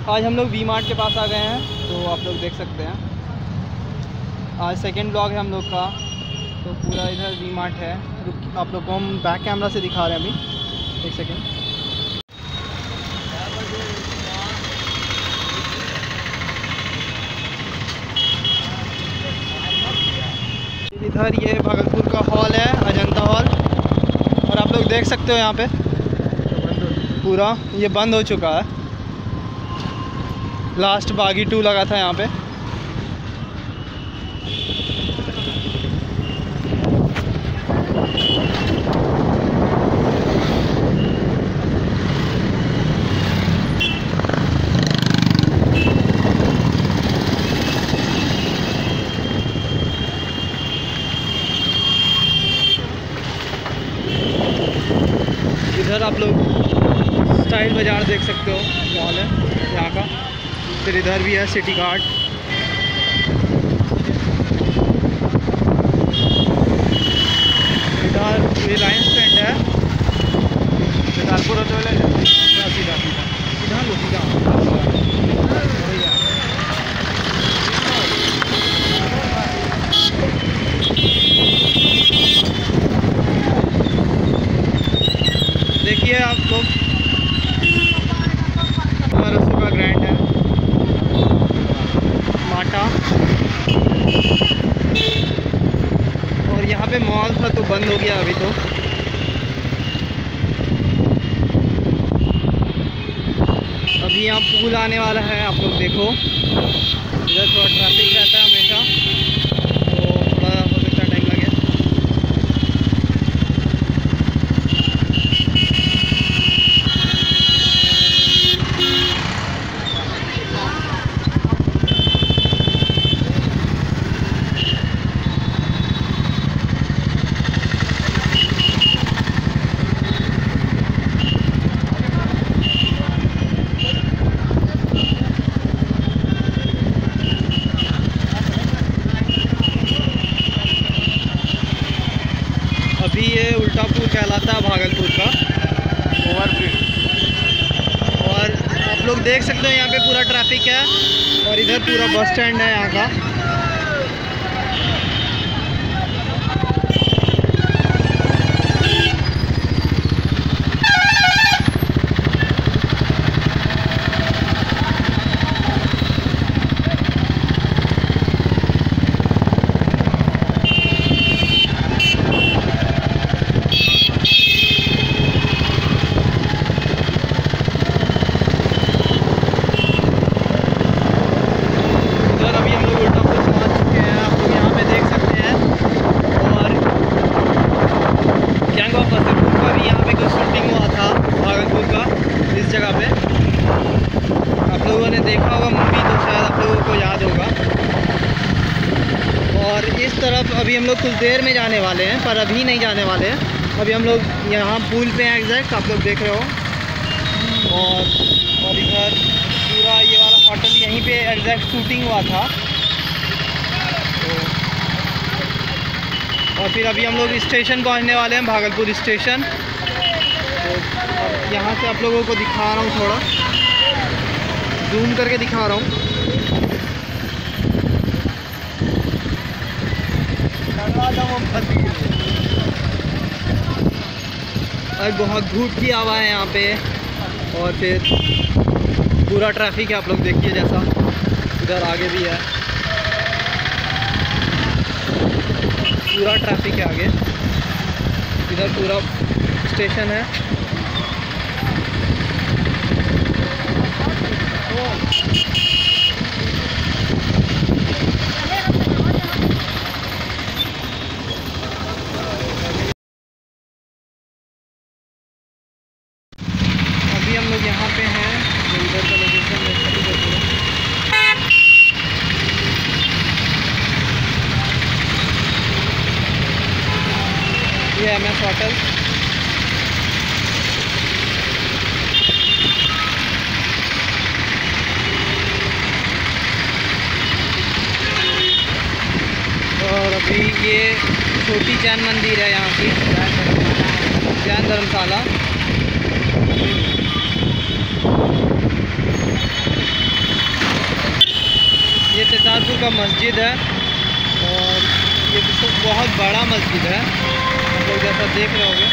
आज हम लोग वी मार्ट के पास आ गए हैं, तो आप लोग देख सकते हैं आज सेकंड ब्लॉग है हम लोग का। तो पूरा इधर वी मार्ट है। रुक, आप लोग को हम बैक कैमरा से दिखा रहे हैं अभी, एक सेकेंड। इधर ये भागलपुर का हॉल है, अजंता हॉल, और आप लोग देख सकते हो यहाँ पे पूरा ये बंद हो चुका है। लास्ट बागी टू लगा था यहाँ पे। इधर आप लोग स्टाइल बाज़ार देख सकते हो, मॉल है यहाँ का। फिर इधर भी है सिटी कार्ट। इधर रिलायंस ट्रेंड है। बहालपुर सीधा सीधा सीधा लो सीधा। देखिए आप लोग रसों का ग्रैंड है, माटा। और यहाँ पे मॉल था तो बंद हो गया अभी तो। अभी यहाँ पुल आने वाला है, आप लोग देखो। इधर थोड़ा ट्रैफिक रहता है हमेशा, तो थोड़ा हो सकता है टाइम लगे। अभी ये उल्टा पुल कहलाता है भागलपुर का, ओवर ब्रिज। और आप लोग देख सकते हो यहाँ पे पूरा ट्रैफिक है, और इधर पूरा बस स्टैंड है यहाँ का। देखा होगा मूवी, तो शायद आप लोगों को याद होगा। और इस तरफ अभी हम लोग कुछ देर में जाने वाले हैं, पर अभी नहीं जाने वाले हैं। अभी हम लोग यहाँ पुल पे हैं एग्जैक्ट, आप लोग देख रहे हो। और और इधर पूरा ये वाला होटल, यहीं पे एग्जैक्ट शूटिंग हुआ था। तो और फिर अभी हम लोग स्टेशन पहुँचने वाले हैं, भागलपुर स्टेशन। तो यहाँ से आप लोगों को दिखा रहा हूँ, थोड़ा जूम करके दिखा रहा हूँ। और बहुत धूप की हवा है यहाँ पे, और फिर पूरा ट्रैफिक है, आप लोग देखिए जैसा। इधर आगे भी है, पूरा ट्रैफिक है आगे। इधर पूरा स्टेशन है। अभी हम लोग यहाँ पे हैं, तो इधर का लोकेशन ये एम एस होटल। और अभी ये छोटी जैन मंदिर है यहाँ की, जैन धर्मशाला। ये चितारपुर का मस्जिद है और ये बहुत बड़ा मस्जिद है, आप लोग जैसा देख रहे होंगे।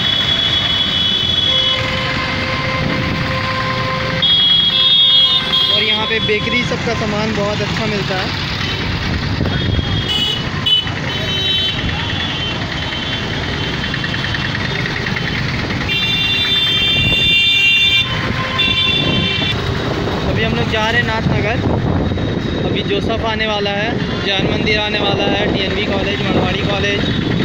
और यहाँ पे बेकरी सबका सामान बहुत अच्छा मिलता है। अभी हम लोग जा रहे हैं नाथनगर। अभी जोसफ आने वाला है, जैन मंदिर आने वाला है, टीएनबी कॉलेज, मरवाड़ी कॉलेज।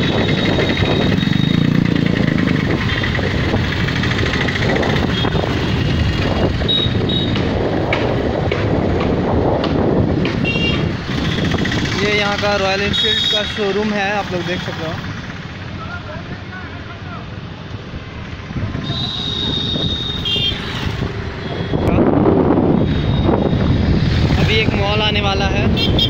ये यहाँ का रॉयल एनफील्ड का शोरूम है, आप लोग देख सकते हो। अभी एक मॉल आने वाला है।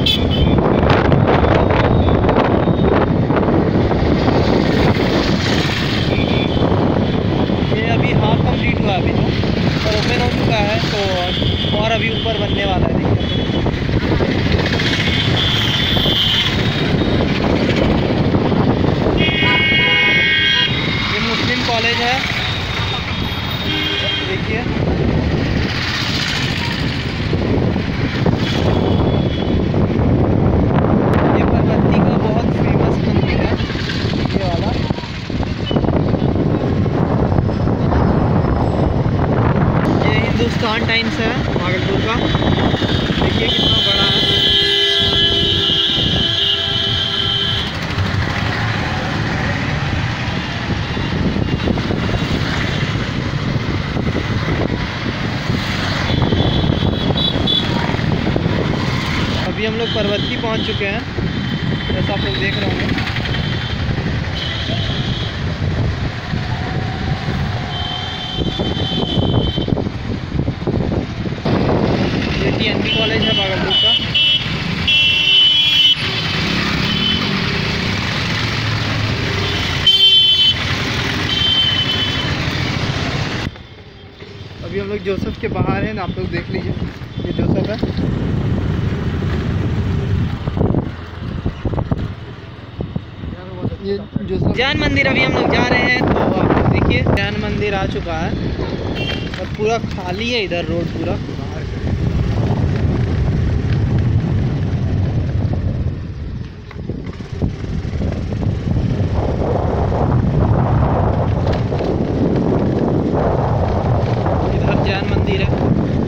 ये अभी हाफ कंप्लीट हुआ अभी तो, और ओपन हो चुका है तो और अभी ऊपर बनने वाला है। ये मुस्लिम कॉलेज है, देखिए। ये परबत्ती का बहुत फेमस मंदिर है, ये वाला। ये हिंदुस्तान टाइम्स है भागलपुर का, देखिए कितना बड़ा है। अभी हम लोग पर्वती पहुंच चुके हैं, जैसा आप लोग देख रहे होंगे। ये टीएनबी कॉलेज है भागलपुर का। अभी हम लोग जोसफ के बाहर हैं, आप लोग देख लीजिए, ये जोसफ है। ये जो जैन मंदिर अभी हम लोग जा रहे हैं, तो आप लोग देखिए जैन मंदिर आ चुका है और पूरा खाली है इधर रोड पूरा। इधर जैन मंदिर है।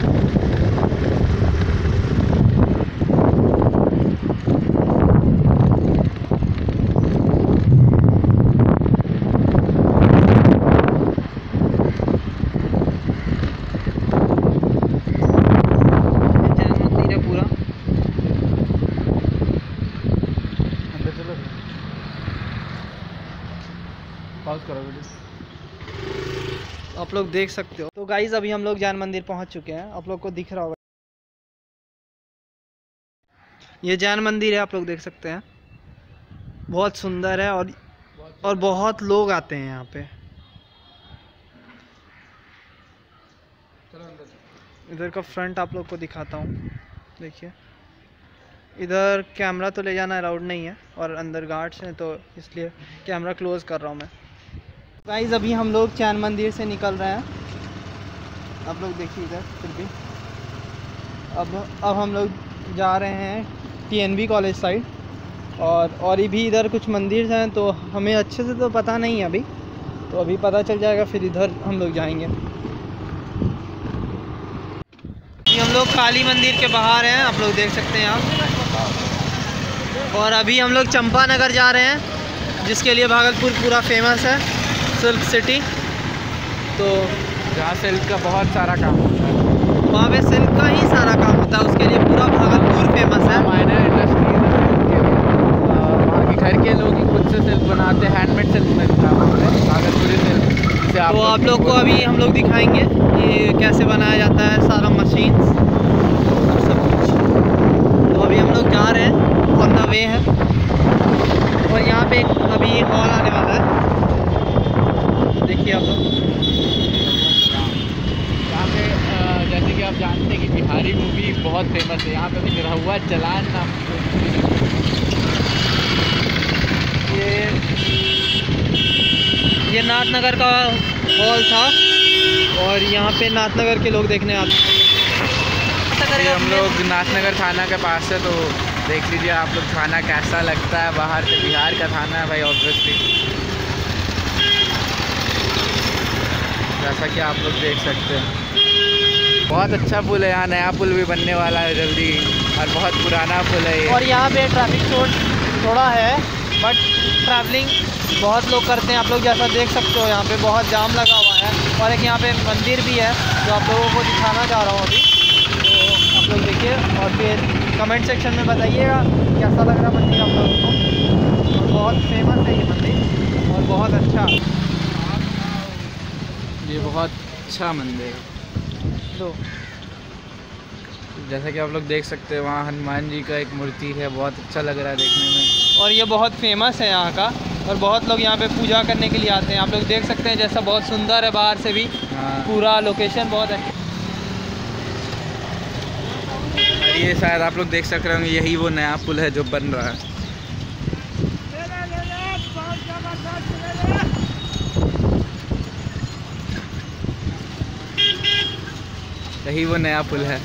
आप लोग देख सकते हो। तो गाइज अभी हम लोग जैन मंदिर पहुंच चुके हैं, आप लोग को दिख रहा होगा ये जैन मंदिर है, आप लोग देख सकते हैं। बहुत सुंदर है और और बहुत लोग आते हैं यहाँ पे। इधर का फ्रंट आप लोग को दिखाता हूँ, देखिए। इधर कैमरा तो ले जाना अलाउड नहीं है और अंदर गार्ड्स हैं, तो इसलिए कैमरा क्लोज कर रहा हूँ मैं। गाइस अभी हम लोग जैन मंदिर से निकल रहे हैं, आप लोग देखिए इधर। फिर भी अब अब हम लोग जा रहे हैं टीएनबी कॉलेज साइड, और और भी इधर कुछ मंदिर हैं, तो हमें अच्छे से तो पता नहीं है अभी, तो अभी पता चल जाएगा, फिर इधर हम लोग जाएंगे। हम लोग काली मंदिर के बाहर हैं, आप लोग देख सकते हैं आप। और अभी हम लोग चंपानगर जा रहे हैं, जिसके लिए भागलपुर पूरा फेमस है, सिल्क सिटी। तो जहाँ सिल्क का बहुत सारा काम होता है, वहाँ पे सिल्क का ही सारा काम होता है, उसके लिए पूरा भागलपुर फेमस है। माइनर इंडस्ट्रीज वहाँ के घर के लोग ही खुद से सिल्क बनाते हैं, हैंडमेड सिल्क मिलता है भागलपुरी सिल्क। तो आप लोग को अभी हम लोग दिखाएंगे कि कैसे बनाया जाता है, सारा मशीन्स और सब कुछ। तो अभी हम लोग जा रहे हैं, ऑन द वे है। और यहाँ पे अभी हॉल आने वाला है, देखिए आप लोग। यहाँ पे जैसे कि आप बहुत फेमस है यहाँ पे। भी हुआ चलान नाम ये ये नाथनगर का हॉल था और यहाँ पे नाथनगर के लोग देखने आते हैं। हम लोग नाथनगर थाना के पास है, तो देख लीजिए आप लोग थाना कैसा लगता है। बाहर से बिहार का थाना है भाई ऑब्वियसली, जैसा कि आप लोग देख सकते हैं। बहुत अच्छा पुल है यहाँ, नया पुल भी बनने वाला है जल्दी, और बहुत पुराना पुल है ये। और यहाँ पे ट्रैफिक सोर्स थोड़ा है, बट ट्रैवलिंग बहुत लोग करते हैं। आप लोग जैसा देख सकते हो यहाँ पे बहुत जाम लगा हुआ है। और एक यहाँ पे मंदिर भी है जो आप लोगों को दिखाना चाह रहा हूँ अभी, तो आप लोग देखिए और फिर कमेंट सेक्शन में बताइएगा कैसा लग रहा मंदिर आप लोगों को। और बहुत फेमस है ये मंदिर और बहुत अच्छा, ये बहुत अच्छा मंदिर है। तो जैसा कि आप लोग देख सकते हैं वहाँ हनुमान जी का एक मूर्ति है, बहुत अच्छा लग रहा है देखने में। और ये बहुत फेमस है यहाँ का, और बहुत लोग यहाँ पे पूजा करने के लिए आते हैं। आप लोग देख सकते हैं जैसा बहुत सुंदर है बाहर से भी। हाँ। पूरा लोकेशन बहुत अच्छा। और ये शायद आप लोग देख सक रहे होंगे, यही वो नया पुल है जो बन रहा है। यही वो नया पुल है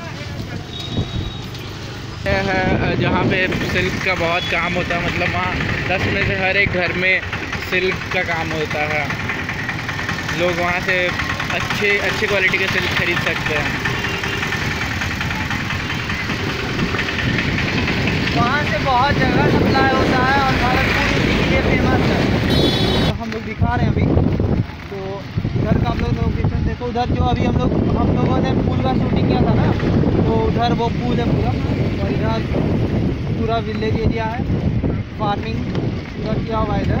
है जहाँ पे सिल्क का बहुत काम होता है। मतलब वहाँ दस में से हर एक घर में सिल्क का काम होता है। लोग वहाँ से अच्छे अच्छे क्वालिटी के सिल्क खरीद सकते हैं। वहाँ से बहुत जगह सप्लाई होता है और भागलपुर उसी के लिए फेमस है। तो हम लोग दिखा रहे हैं अभी, तो इधर का आप लोग लोकेशन देखो। उधर जो अभी हम लोग हम लोगों ने पुल का शूटिंग किया था ना, तो उधर वो पुल है पूरा। और इधर पूरा विलेज एरिया है, फार्मिंग पूरा किया हुआ है इधर,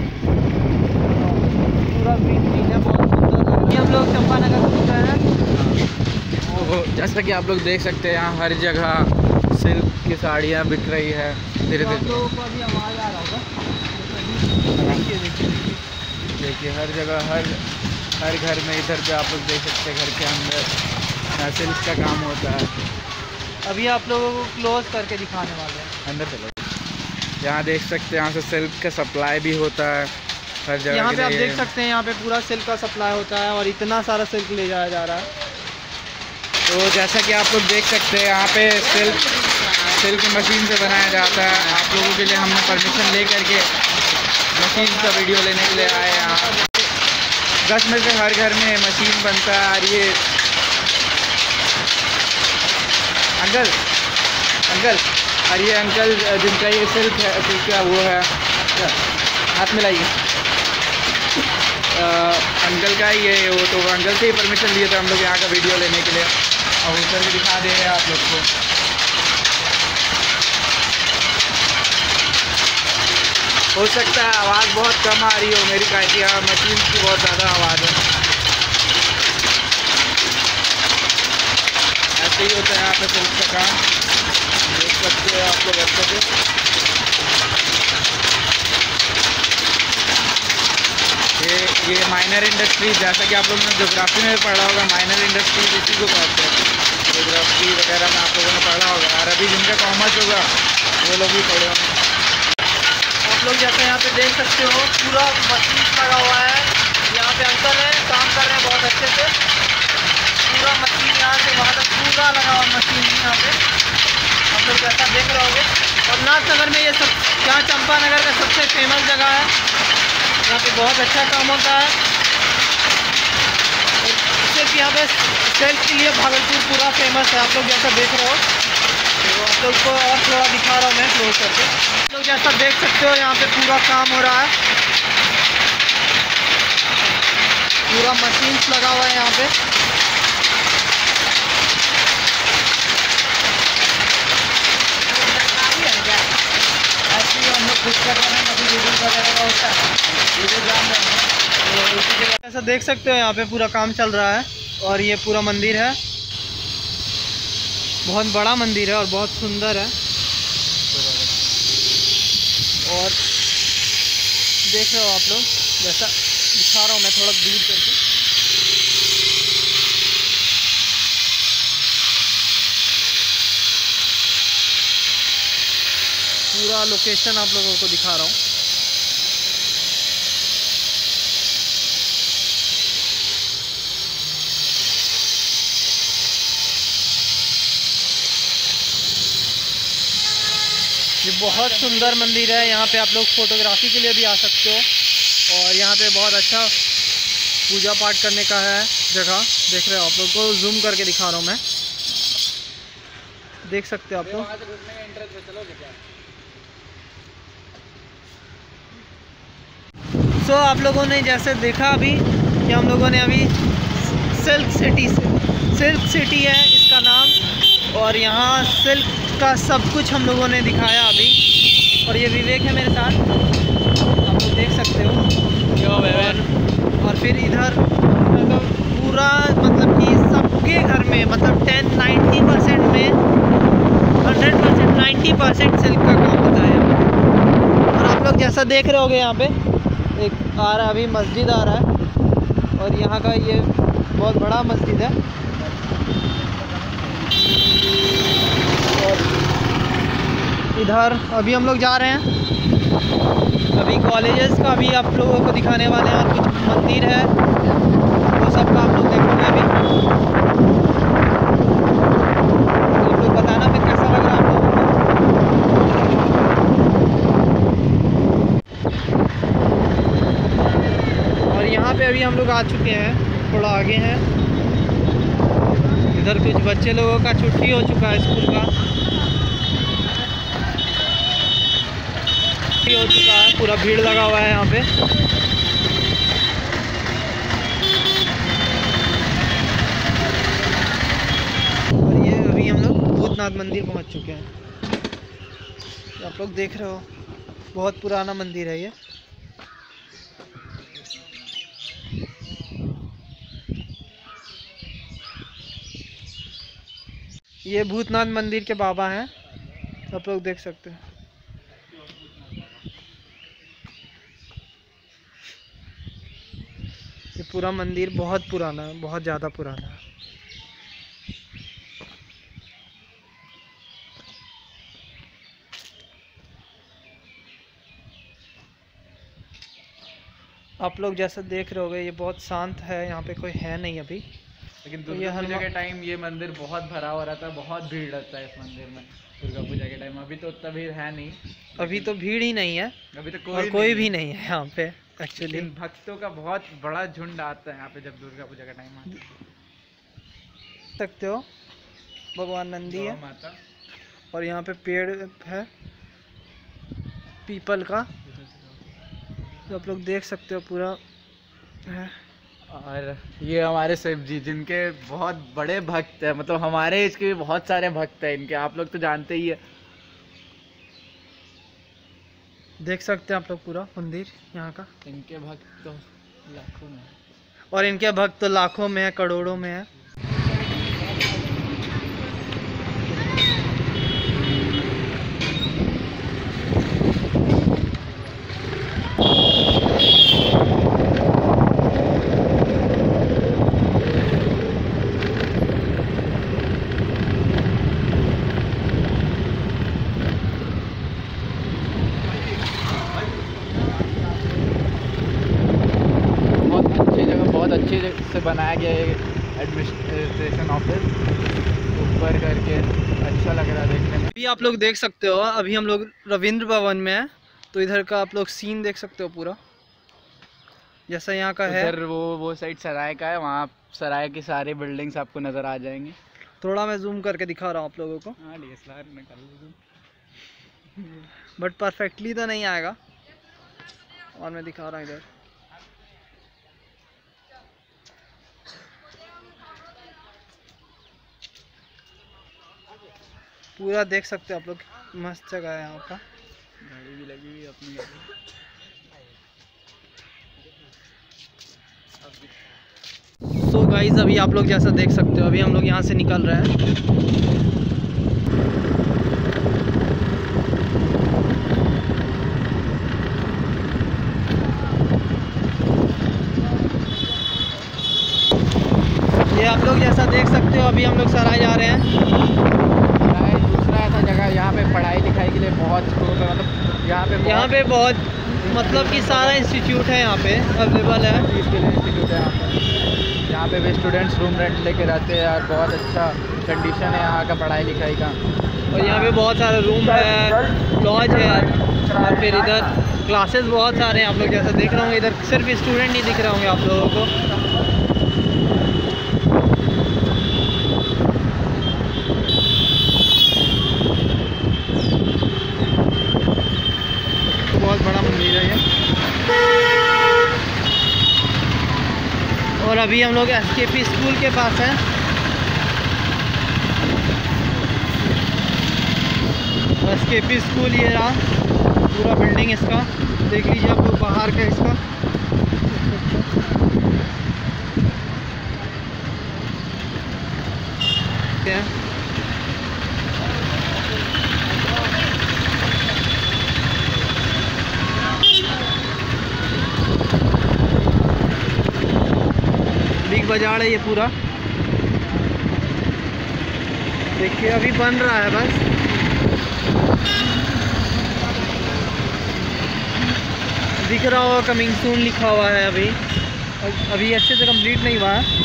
पूरा ग्रीन ग्रीन है, बहुत सुंदर लग रहा है। हम लोग चंपानगर घूम रहे हैं। तो जैसा कि आप लोग देख सकते हैं यहाँ हर जगह सिल्क की साड़ियाँ बिक रही है धीरे धीरे। आप लोगों को अभी आवाज़ आ रहा होगा, देखिए देखिए देखिए हर जगह हर हर घर में इधर पे आप लोग देख सकते हैं घर के अंदर सिल्क का काम होता है। अभी आप लोगों को क्लोज करके दिखाने वाले हैं। अंदर चलो, यहाँ देख सकते हैं यहाँ से सिल्क का सप्लाई भी होता है हर जगह। यहाँ पे आप देख सकते हैं यहाँ पे पूरा सिल्क का सप्लाई होता है और इतना सारा सिल्क ले जाया जा रहा है। तो जैसा कि आप लोग देख सकते हैं यहाँ पे सिल्क सिल्क मशीन से बनाया जाता है। आप लोगों के लिए हमने परमिशन ले करके मशीन का वीडियो लेने के लिए आए हैं। यहाँ दस में से हर घर में मशीन बनता है। और ये अंकल अंकल और ये अंकल जिनका ये सिल्क है, सिल्क का वो है, हाथ में लाइए। अंकल का ही है वो, तो अंकल से ही परमिशन लिए थे हम लोग यहाँ का वीडियो लेने के लिए, और ऊपर भी दिखा दे रहे हैं आप लोग को। हो सकता है आवाज़ बहुत कम आ रही हो मेरी, का कि यहाँ मशीन की बहुत ज़्यादा आवाज़ है। ऐसे ही होता है यहाँ पे सिल्क का काम, देख सकते हैं आप लोग अच्छे से। ये ये माइनर इंडस्ट्री, जैसा कि आप लोगों ने ज्योग्राफी में पढ़ा होगा, माइनर इंडस्ट्री इसी को कहते हैं। ज्योग्राफी वगैरह में आप लोगों ने पढ़ा होगा, और अभी जिनका कॉमर्स होगा वो लोग भी पढ़े होंगे। आप लोग जैसे यहाँ पे देख सकते हो पूरा मशीन लगा हुआ है। यहाँ पे अंकल है, काम कर रहे हैं बहुत अच्छे से। पूरा मशीन यहाँ से वहाँ तक पूरा लगा हुआ मशीन यहाँ पे, आप लोग जैसा देख रहे होंगे। और नाथनगर में ये सब यहाँ चंपानगर का सबसे फेमस जगह है, यहाँ पे बहुत अच्छा काम होता है। सिर्फ यहाँ पे सेल्फ के लिए भागलपुर पूरा फेमस है। आप लोग जैसा देख रहे हो, तो आप लोग को और थोड़ा दिखा रहा हूँ मैं क्लोज करके। आप लोग जैसा देख सकते हो यहाँ पे पूरा काम हो रहा है, पूरा मशीन्स लगा हुआ है यहाँ पे। हम लोग खुद कर रहे हैं, कभी वीडियो वगैरह का होता है, वीडियो जान रहे हैं। तो इसी जगह ऐसा देख सकते हो यहाँ पे पूरा काम चल रहा है। और ये पूरा मंदिर है, बहुत बड़ा मंदिर है और बहुत सुंदर है। और देख रहे हो आप लोग, जैसा दिखा रहा हूँ मैं थोड़ा दूर करके। पूरा लोकेशन आप लोगों को दिखा रहा हूँ। ये बहुत सुंदर मंदिर है। यहाँ पे आप लोग फोटोग्राफी के लिए भी आ सकते हो और यहाँ पे बहुत अच्छा पूजा पाठ करने का है जगह। देख रहे हो आप लोग को जूम करके दिखा रहा हूँ मैं, देख सकते हो आप लोग। सो so, आप लोगों ने जैसे देखा अभी कि हम लोगों ने अभी सिल्क सिटी से सिल्क सिटी है इसका नाम, और यहाँ सिल्क का सब कुछ हम लोगों ने दिखाया अभी। और ये विवेक है मेरे साथ, आप लोग देख सकते हो। और, और फिर इधर मतलब पूरा मतलब कि सबके घर में मतलब टेन नाइन्टी परसेंट में hundred percent ninety percent silk का काम होता है। और आप लोग जैसा देख रहे होगे यहाँ पे एक आ रहा है अभी मस्जिद आ रहा है, और यहाँ का ये बहुत बड़ा मस्जिद है। और इधर अभी हम लोग जा रहे हैं, अभी कॉलेजेस का भी आप लोगों को दिखाने वाले हैं, और कुछ मंदिर है वो सब का आप लोग देखोगे अभी। आप लोग बताना फिर कैसा लग रहा है आप लोगों को। और यहाँ पे अभी हम लोग आ चुके हैं, थोड़ा आगे हैं। इधर कुछ बच्चे लोगों का छुट्टी हो चुका है स्कूल का, हो चुका है, पूरा भीड़ लगा हुआ है यहाँ पे। और ये अभी हम लोग भूतनाथ मंदिर पहुँच चुके हैं। आप लोग देख रहे हो बहुत पुराना मंदिर है ये। ये भूतनाथ मंदिर के बाबा हैं, आप लोग देख सकते हैं। ये पूरा मंदिर बहुत पुराना है, बहुत ज़्यादा पुराना है। आप लोग जैसा देख रहे होगे ये बहुत शांत है, यहाँ पे कोई है नहीं अभी। लेकिन दुर्गा पूजा के टाइम ये मंदिर बहुत भरा हुआ रहता है, बहुत भीड़ रहता है इस मंदिर में दुर्गा पूजा के टाइम। अभी तो उतना भीड़ है नहीं, अभी तो भीड़ ही नहीं है, अभी तो कोई और कोई भी नहीं है यहाँ पे एक्चुअली। भक्तों का बहुत बड़ा झुंड आता है यहाँ पे जब दुर्गा पूजा का टाइम आता है। सकते हो भगवान नंदी है माता, और यहाँ पे पेड़ है पीपल का, तो आप लोग देख सकते हो पूरा है। और ये हमारे शिव जी जिनके बहुत बड़े भक्त हैं, मतलब हमारे एज के बहुत सारे भक्त हैं इनके, आप लोग तो जानते ही है। देख सकते हैं आप लोग पूरा मंदिर यहाँ का। इनके भक्त तो लाखों में, और इनके भक्त तो लाखों में है, करोड़ों में है। अच्छे से बनाया गया है एडमिनिस्ट्रेशन ऑफिस ऊपर करके, अच्छा लग रहा है देखने में। अभी आप लोग देख सकते हो अभी हम लोग रविंद्र भवन में हैं, तो इधर का आप लोग सीन देख सकते हो पूरा जैसा यहाँ का है। इधर वो वो साइड सराय का है, वहाँ सराय की सारी बिल्डिंग्स आपको नज़र आ जाएंगी। थोड़ा मैं जूम करके दिखा रहा हूँ आप लोगों को। हाँ डी एस एल आर निकाल लो, बट परफेक्टली तो नहीं आएगा, और मैं दिखा रहा हूँ इधर। पूरा देख सकते हो आप लोग, मस्त जगह है यहाँ का। गाड़ी भी लगी हुई अपनी गाड़ी। सो so गाइज अभी आप लोग जैसा देख सकते हो अभी हम लोग यहाँ से निकल रहे हैं। ये आप लोग जैसा देख सकते हो अभी हम लोग सराय जा रहे हैं। सराय दूसरा था जगह यहाँ पे पढ़ाई लिखाई के लिए बहुत स्कोप है, मतलब यहाँ पे यहाँ पे बहुत मतलब कि सारा इंस्टीट्यूट है यहाँ पे अवेलेबल है। चीज़ के लिए इंस्टीट्यूट है यहाँ पे। यहाँ पे भी स्टूडेंट्स रूम रेंट लेके रहते हैं यार, बहुत अच्छा कंडीशन है यहाँ का पढ़ाई लिखाई का। और यहाँ पे बहुत सारे रूम है, लॉज है, और फिर इधर क्लासेस बहुत सारे हैं। आप लोग जैसा देख रहे होंगे, इधर सिर्फ स्टूडेंट नहीं दिख रहे होंगे आप लोगों को। तो बहुत बड़ा मंदिर है ये। और अभी हम लोग एस के पी स्कूल के पास हैं। एस के पी स्कूल ये रहा पूरा बिल्डिंग इसका, देख लीजिए आप लोग बाहर का इसका। क्या बिग बाजार है ये पूरा, देखिए अभी बन रहा है बस। दिख रहा होगा कमिंग सून लिखा हुआ है, अभी अभी अच्छे से कंप्लीट नहीं हुआ है।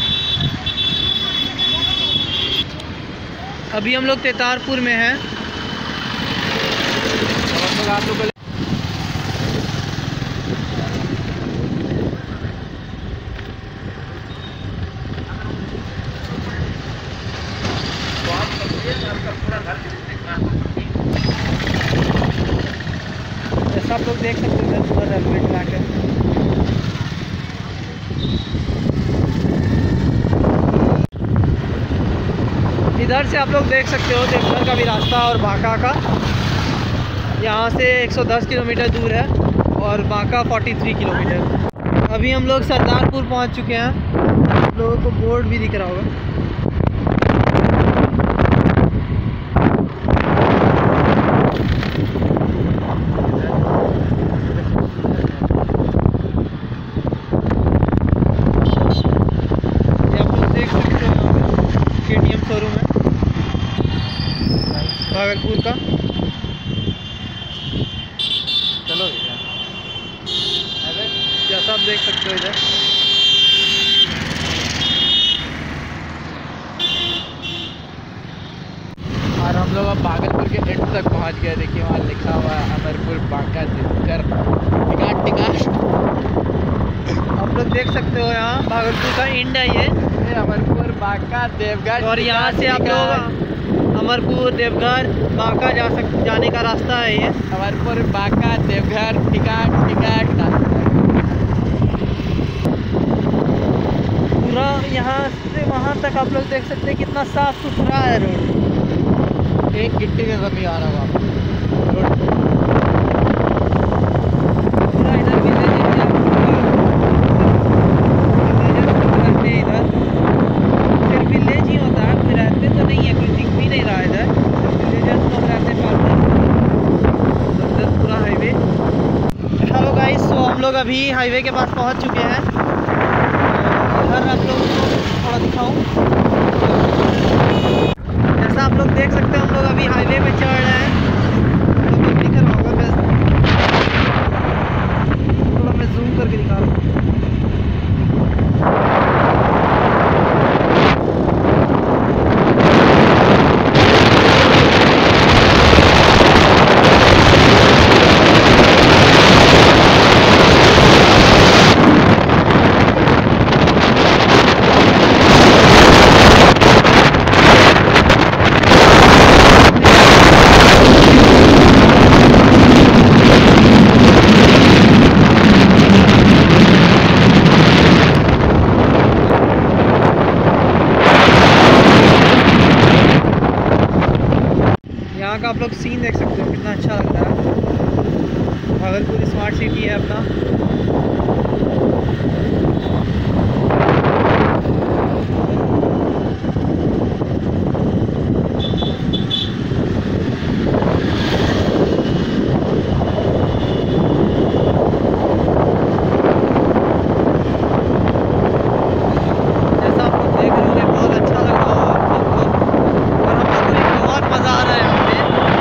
अभी हम लोग तेतारपुर में हैं। हम लोग आप लोग जैसा आप लोग देख सकते हैं पूरा रेलवे ट्रैक है। इधर से आप लोग देख सकते हो देवघर का भी रास्ता और बांका का। यहाँ से एक सौ दस किलोमीटर दूर है और बांका तैंतालीस किलोमीटर। अभी हम लोग सरदारपुर पहुँच चुके हैं। आप लोगों को बोर्ड भी दिख रहा होगा। शोरूम है भागलपुर का। चलो जैसा आप देख सकते हो इधर। और हम लोग अब भागलपुर के एंड तक पहुंच गए। देखिए वहाँ लिखा हुआ है अमरपुर बांका देवघर टिकट टिकट। आप लोग देख सकते हो यहाँ भागलपुर का एंड है ये, अमरपुर बांका देवघर। और यहाँ से आप लोग अमरपुर देवघर बांका जा सक जाने का रास्ता है ये। Amarpur Banka Deoghar ticket ticket. पूरा यहाँ से वहाँ तक आप लोग देख सकते हैं कितना साफ सुथरा है रोड। एक गिट्टी में कभी आ रहा हुआ पूरा इधर भी इधर सिर्फ विलेज ही होता है, कोई रहते तो नहीं है, कोई दिख भी नहीं रहा इधर। विलेजर्स लोग रहते हैं पूरा हाईवे। हेलो गाइस, तो हम लोग अभी हाईवे के पास पहुंच चुके हैं। इधर आप लोग थोड़ा दिखाऊं, जैसा आप लोग देख सकते हैं हम लोग अभी हाईवे पे चढ़ रहे हैं। तो मैं दिख रहा होगा, मैं थोड़ा मैं जूम करके दिखा रहा हूँ। यहाँ का आप लोग सीन देख सकते हो, कितना अच्छा लग रहा है। भागलपुर स्मार्ट सिटी है अपना। जैसा आप लोग देख रहे होंगे बहुत अच्छा लग रहा होगा आपको, और हम लोग को बहुत मज़ा आ रहा है यहाँ पे।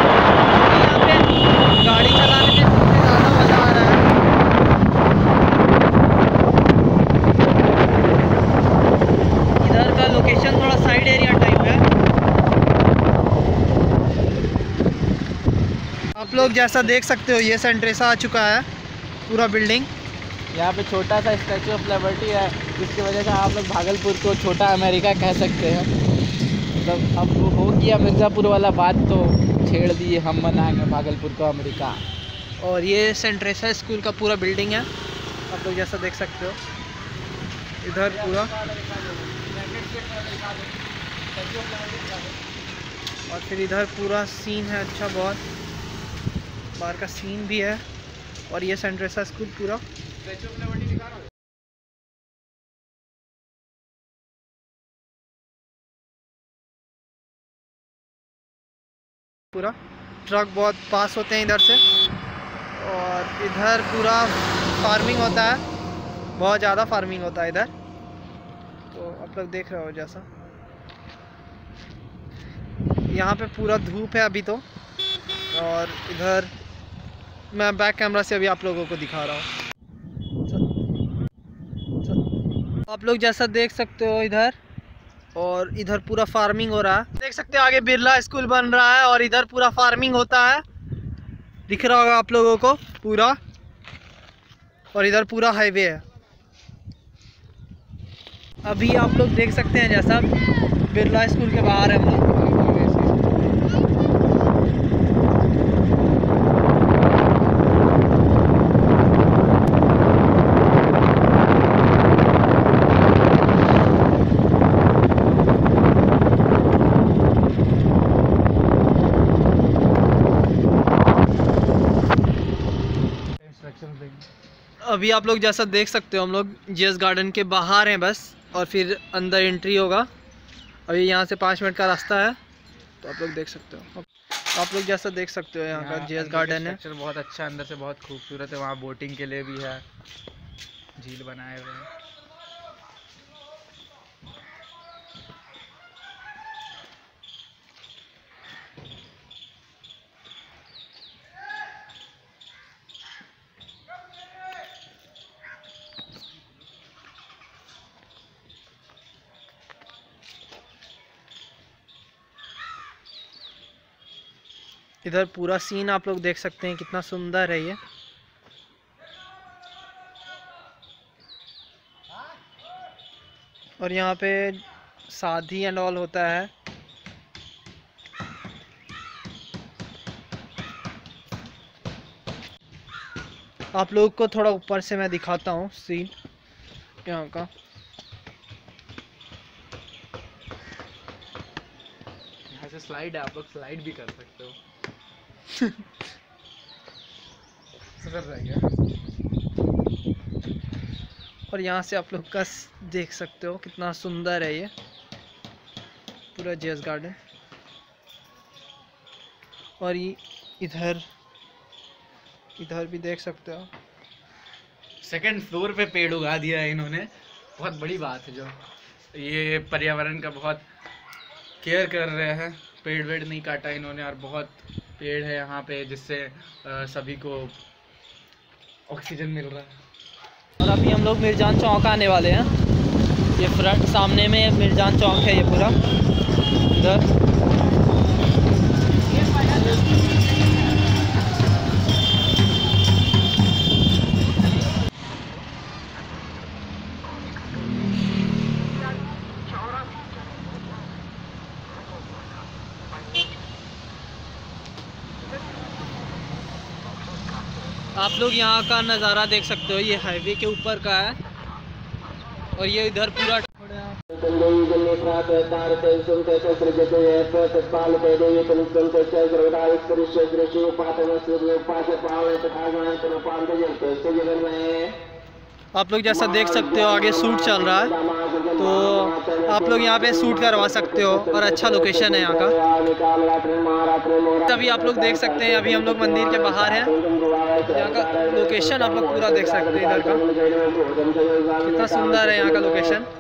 लोग जैसा देख सकते हो ये सेंट्रेसा आ चुका है पूरा बिल्डिंग। यहाँ पे छोटा सा स्टैचू ऑफ लिबर्टी है, जिसकी वजह से आप लोग भागलपुर को छोटा अमेरिका कह सकते हैं। मतलब अब वो हो गया मिर्ज़ापुर वाला बात तो छेड़ दी, हम बनाएंगे भागलपुर को अमेरिका। और ये सेंट्रेसा स्कूल का पूरा बिल्डिंग है, आप लोग जैसा देख सकते हो इधर पूरा। और फिर इधर पूरा सीन है अच्छा, बहुत बाहर का सीन भी है। और ये सेंट्रेसा स्कूल पूरा पूरा ट्रक बहुत पास होते हैं इधर से। और इधर पूरा फार्मिंग होता है, बहुत ज़्यादा फार्मिंग होता है इधर, तो आप लोग देख रहे हो जैसा। यहाँ पे पूरा धूप है अभी तो। और इधर मैं बैक कैमरा से अभी आप लोगों को दिखा रहा हूँ। आप लोग जैसा देख सकते हो इधर, और इधर पूरा फार्मिंग हो रहा है, देख सकते हो आगे बिरला स्कूल बन रहा है और इधर पूरा फार्मिंग होता है, दिख रहा होगा आप लोगों को पूरा। और इधर पूरा हाईवे है। अभी आप लोग देख सकते हैं जैसा बिरला स्कूल के बाहर है हम लोग। अभी आप लोग जैसा देख सकते हो हम लोग जीएस गार्डन के बाहर हैं बस, और फिर अंदर एंट्री होगा। अभी यहाँ से पाँच मिनट का रास्ता है, तो आप लोग देख सकते हो। आप लोग जैसा देख सकते हो यहाँ का जीएस गार्डन है। बहुत अच्छा, अंदर से बहुत खूबसूरत है। वहाँ बोटिंग के लिए भी है, झील बनाए हुए हैं। इधर पूरा सीन आप लोग देख सकते हैं, कितना सुंदर है ये। और यहाँ पे शादी एंड ऑल होता है। आप लोग को थोड़ा ऊपर से मैं दिखाता हूँ सीन यहाँ का। यहाँ से स्लाइड है, आप लोग स्लाइड भी कर सकते हो। सफर रह गया। और यहाँ से आप लोग का देख सकते हो कितना सुंदर है ये पूरा जेस गार्डन। और ये इधर इधर भी देख सकते हो। सेकंड फ्लोर पे पेड़ उगा दिया है इन्होंने, बहुत बड़ी बात है। जो ये पर्यावरण का बहुत केयर कर रहे हैं, पेड़ वेड़ नहीं काटा इन्होंने, और बहुत पेड़ है यहाँ पे जिससे सभी को ऑक्सीजन मिल रहा है। और अभी हम लोग मिर्जान चौक आने वाले हैं। ये फ्रंट सामने में मिर्जान चौक है ये पूरा इधर। आप लोग यहाँ का नज़ारा देख सकते हो, ये हाईवे के ऊपर का है। और ये इधर पूरा आप लोग जैसा देख सकते हो आगे शूट चल रहा है, तो आप लोग यहाँ पे शूट करवा सकते हो। और अच्छा लोकेशन है यहाँ का। तभी आप लोग देख सकते हैं अभी हम लोग मंदिर के बाहर हैं। यहाँ का लोकेशन आप लोग पूरा देख सकते हैं, इधर का कितना सुंदर है यहाँ का लोकेशन।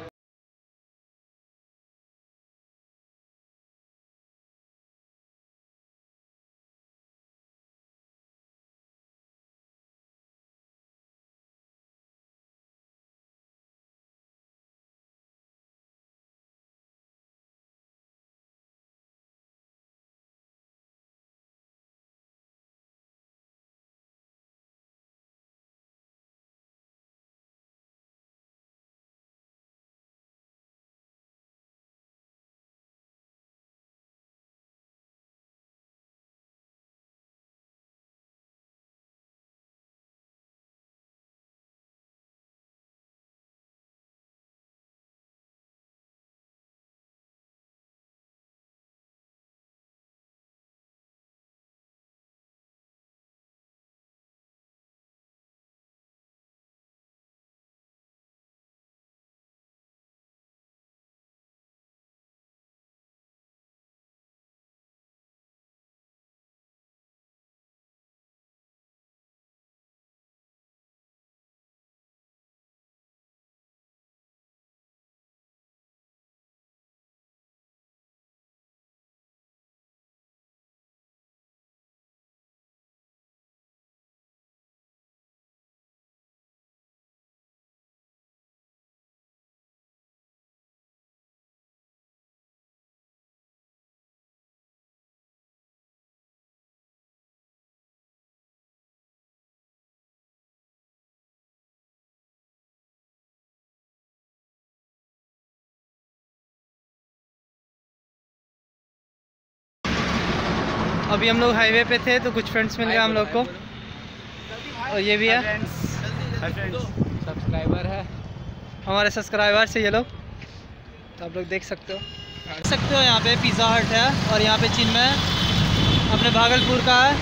अभी हम लोग हाईवे पे थे तो कुछ फ्रेंड्स मिल गए हम लोग को, और ये भी है सब्सक्राइबर है हमारे सब्सक्राइबर से ये लोग, तो आप लोग देख सकते हो देख सकते हो यहाँ पे पिज़्ज़ा हट है, और यहाँ पे चिन्मय अपने भागलपुर का है।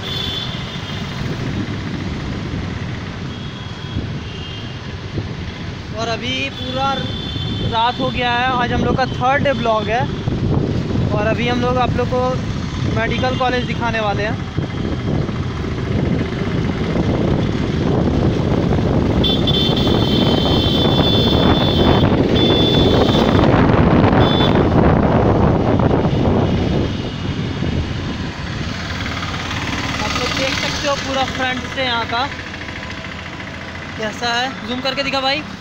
और अभी पूरा रात हो गया है, आज हम लोग का थर्ड डे ब्लॉग है, और अभी हम लोग आप लोग को मेडिकल कॉलेज दिखाने वाले हैं। आप लोग देख सकते हो पूरा फ्रंट से यहाँ का कैसा है, जूम करके दिखा भाई।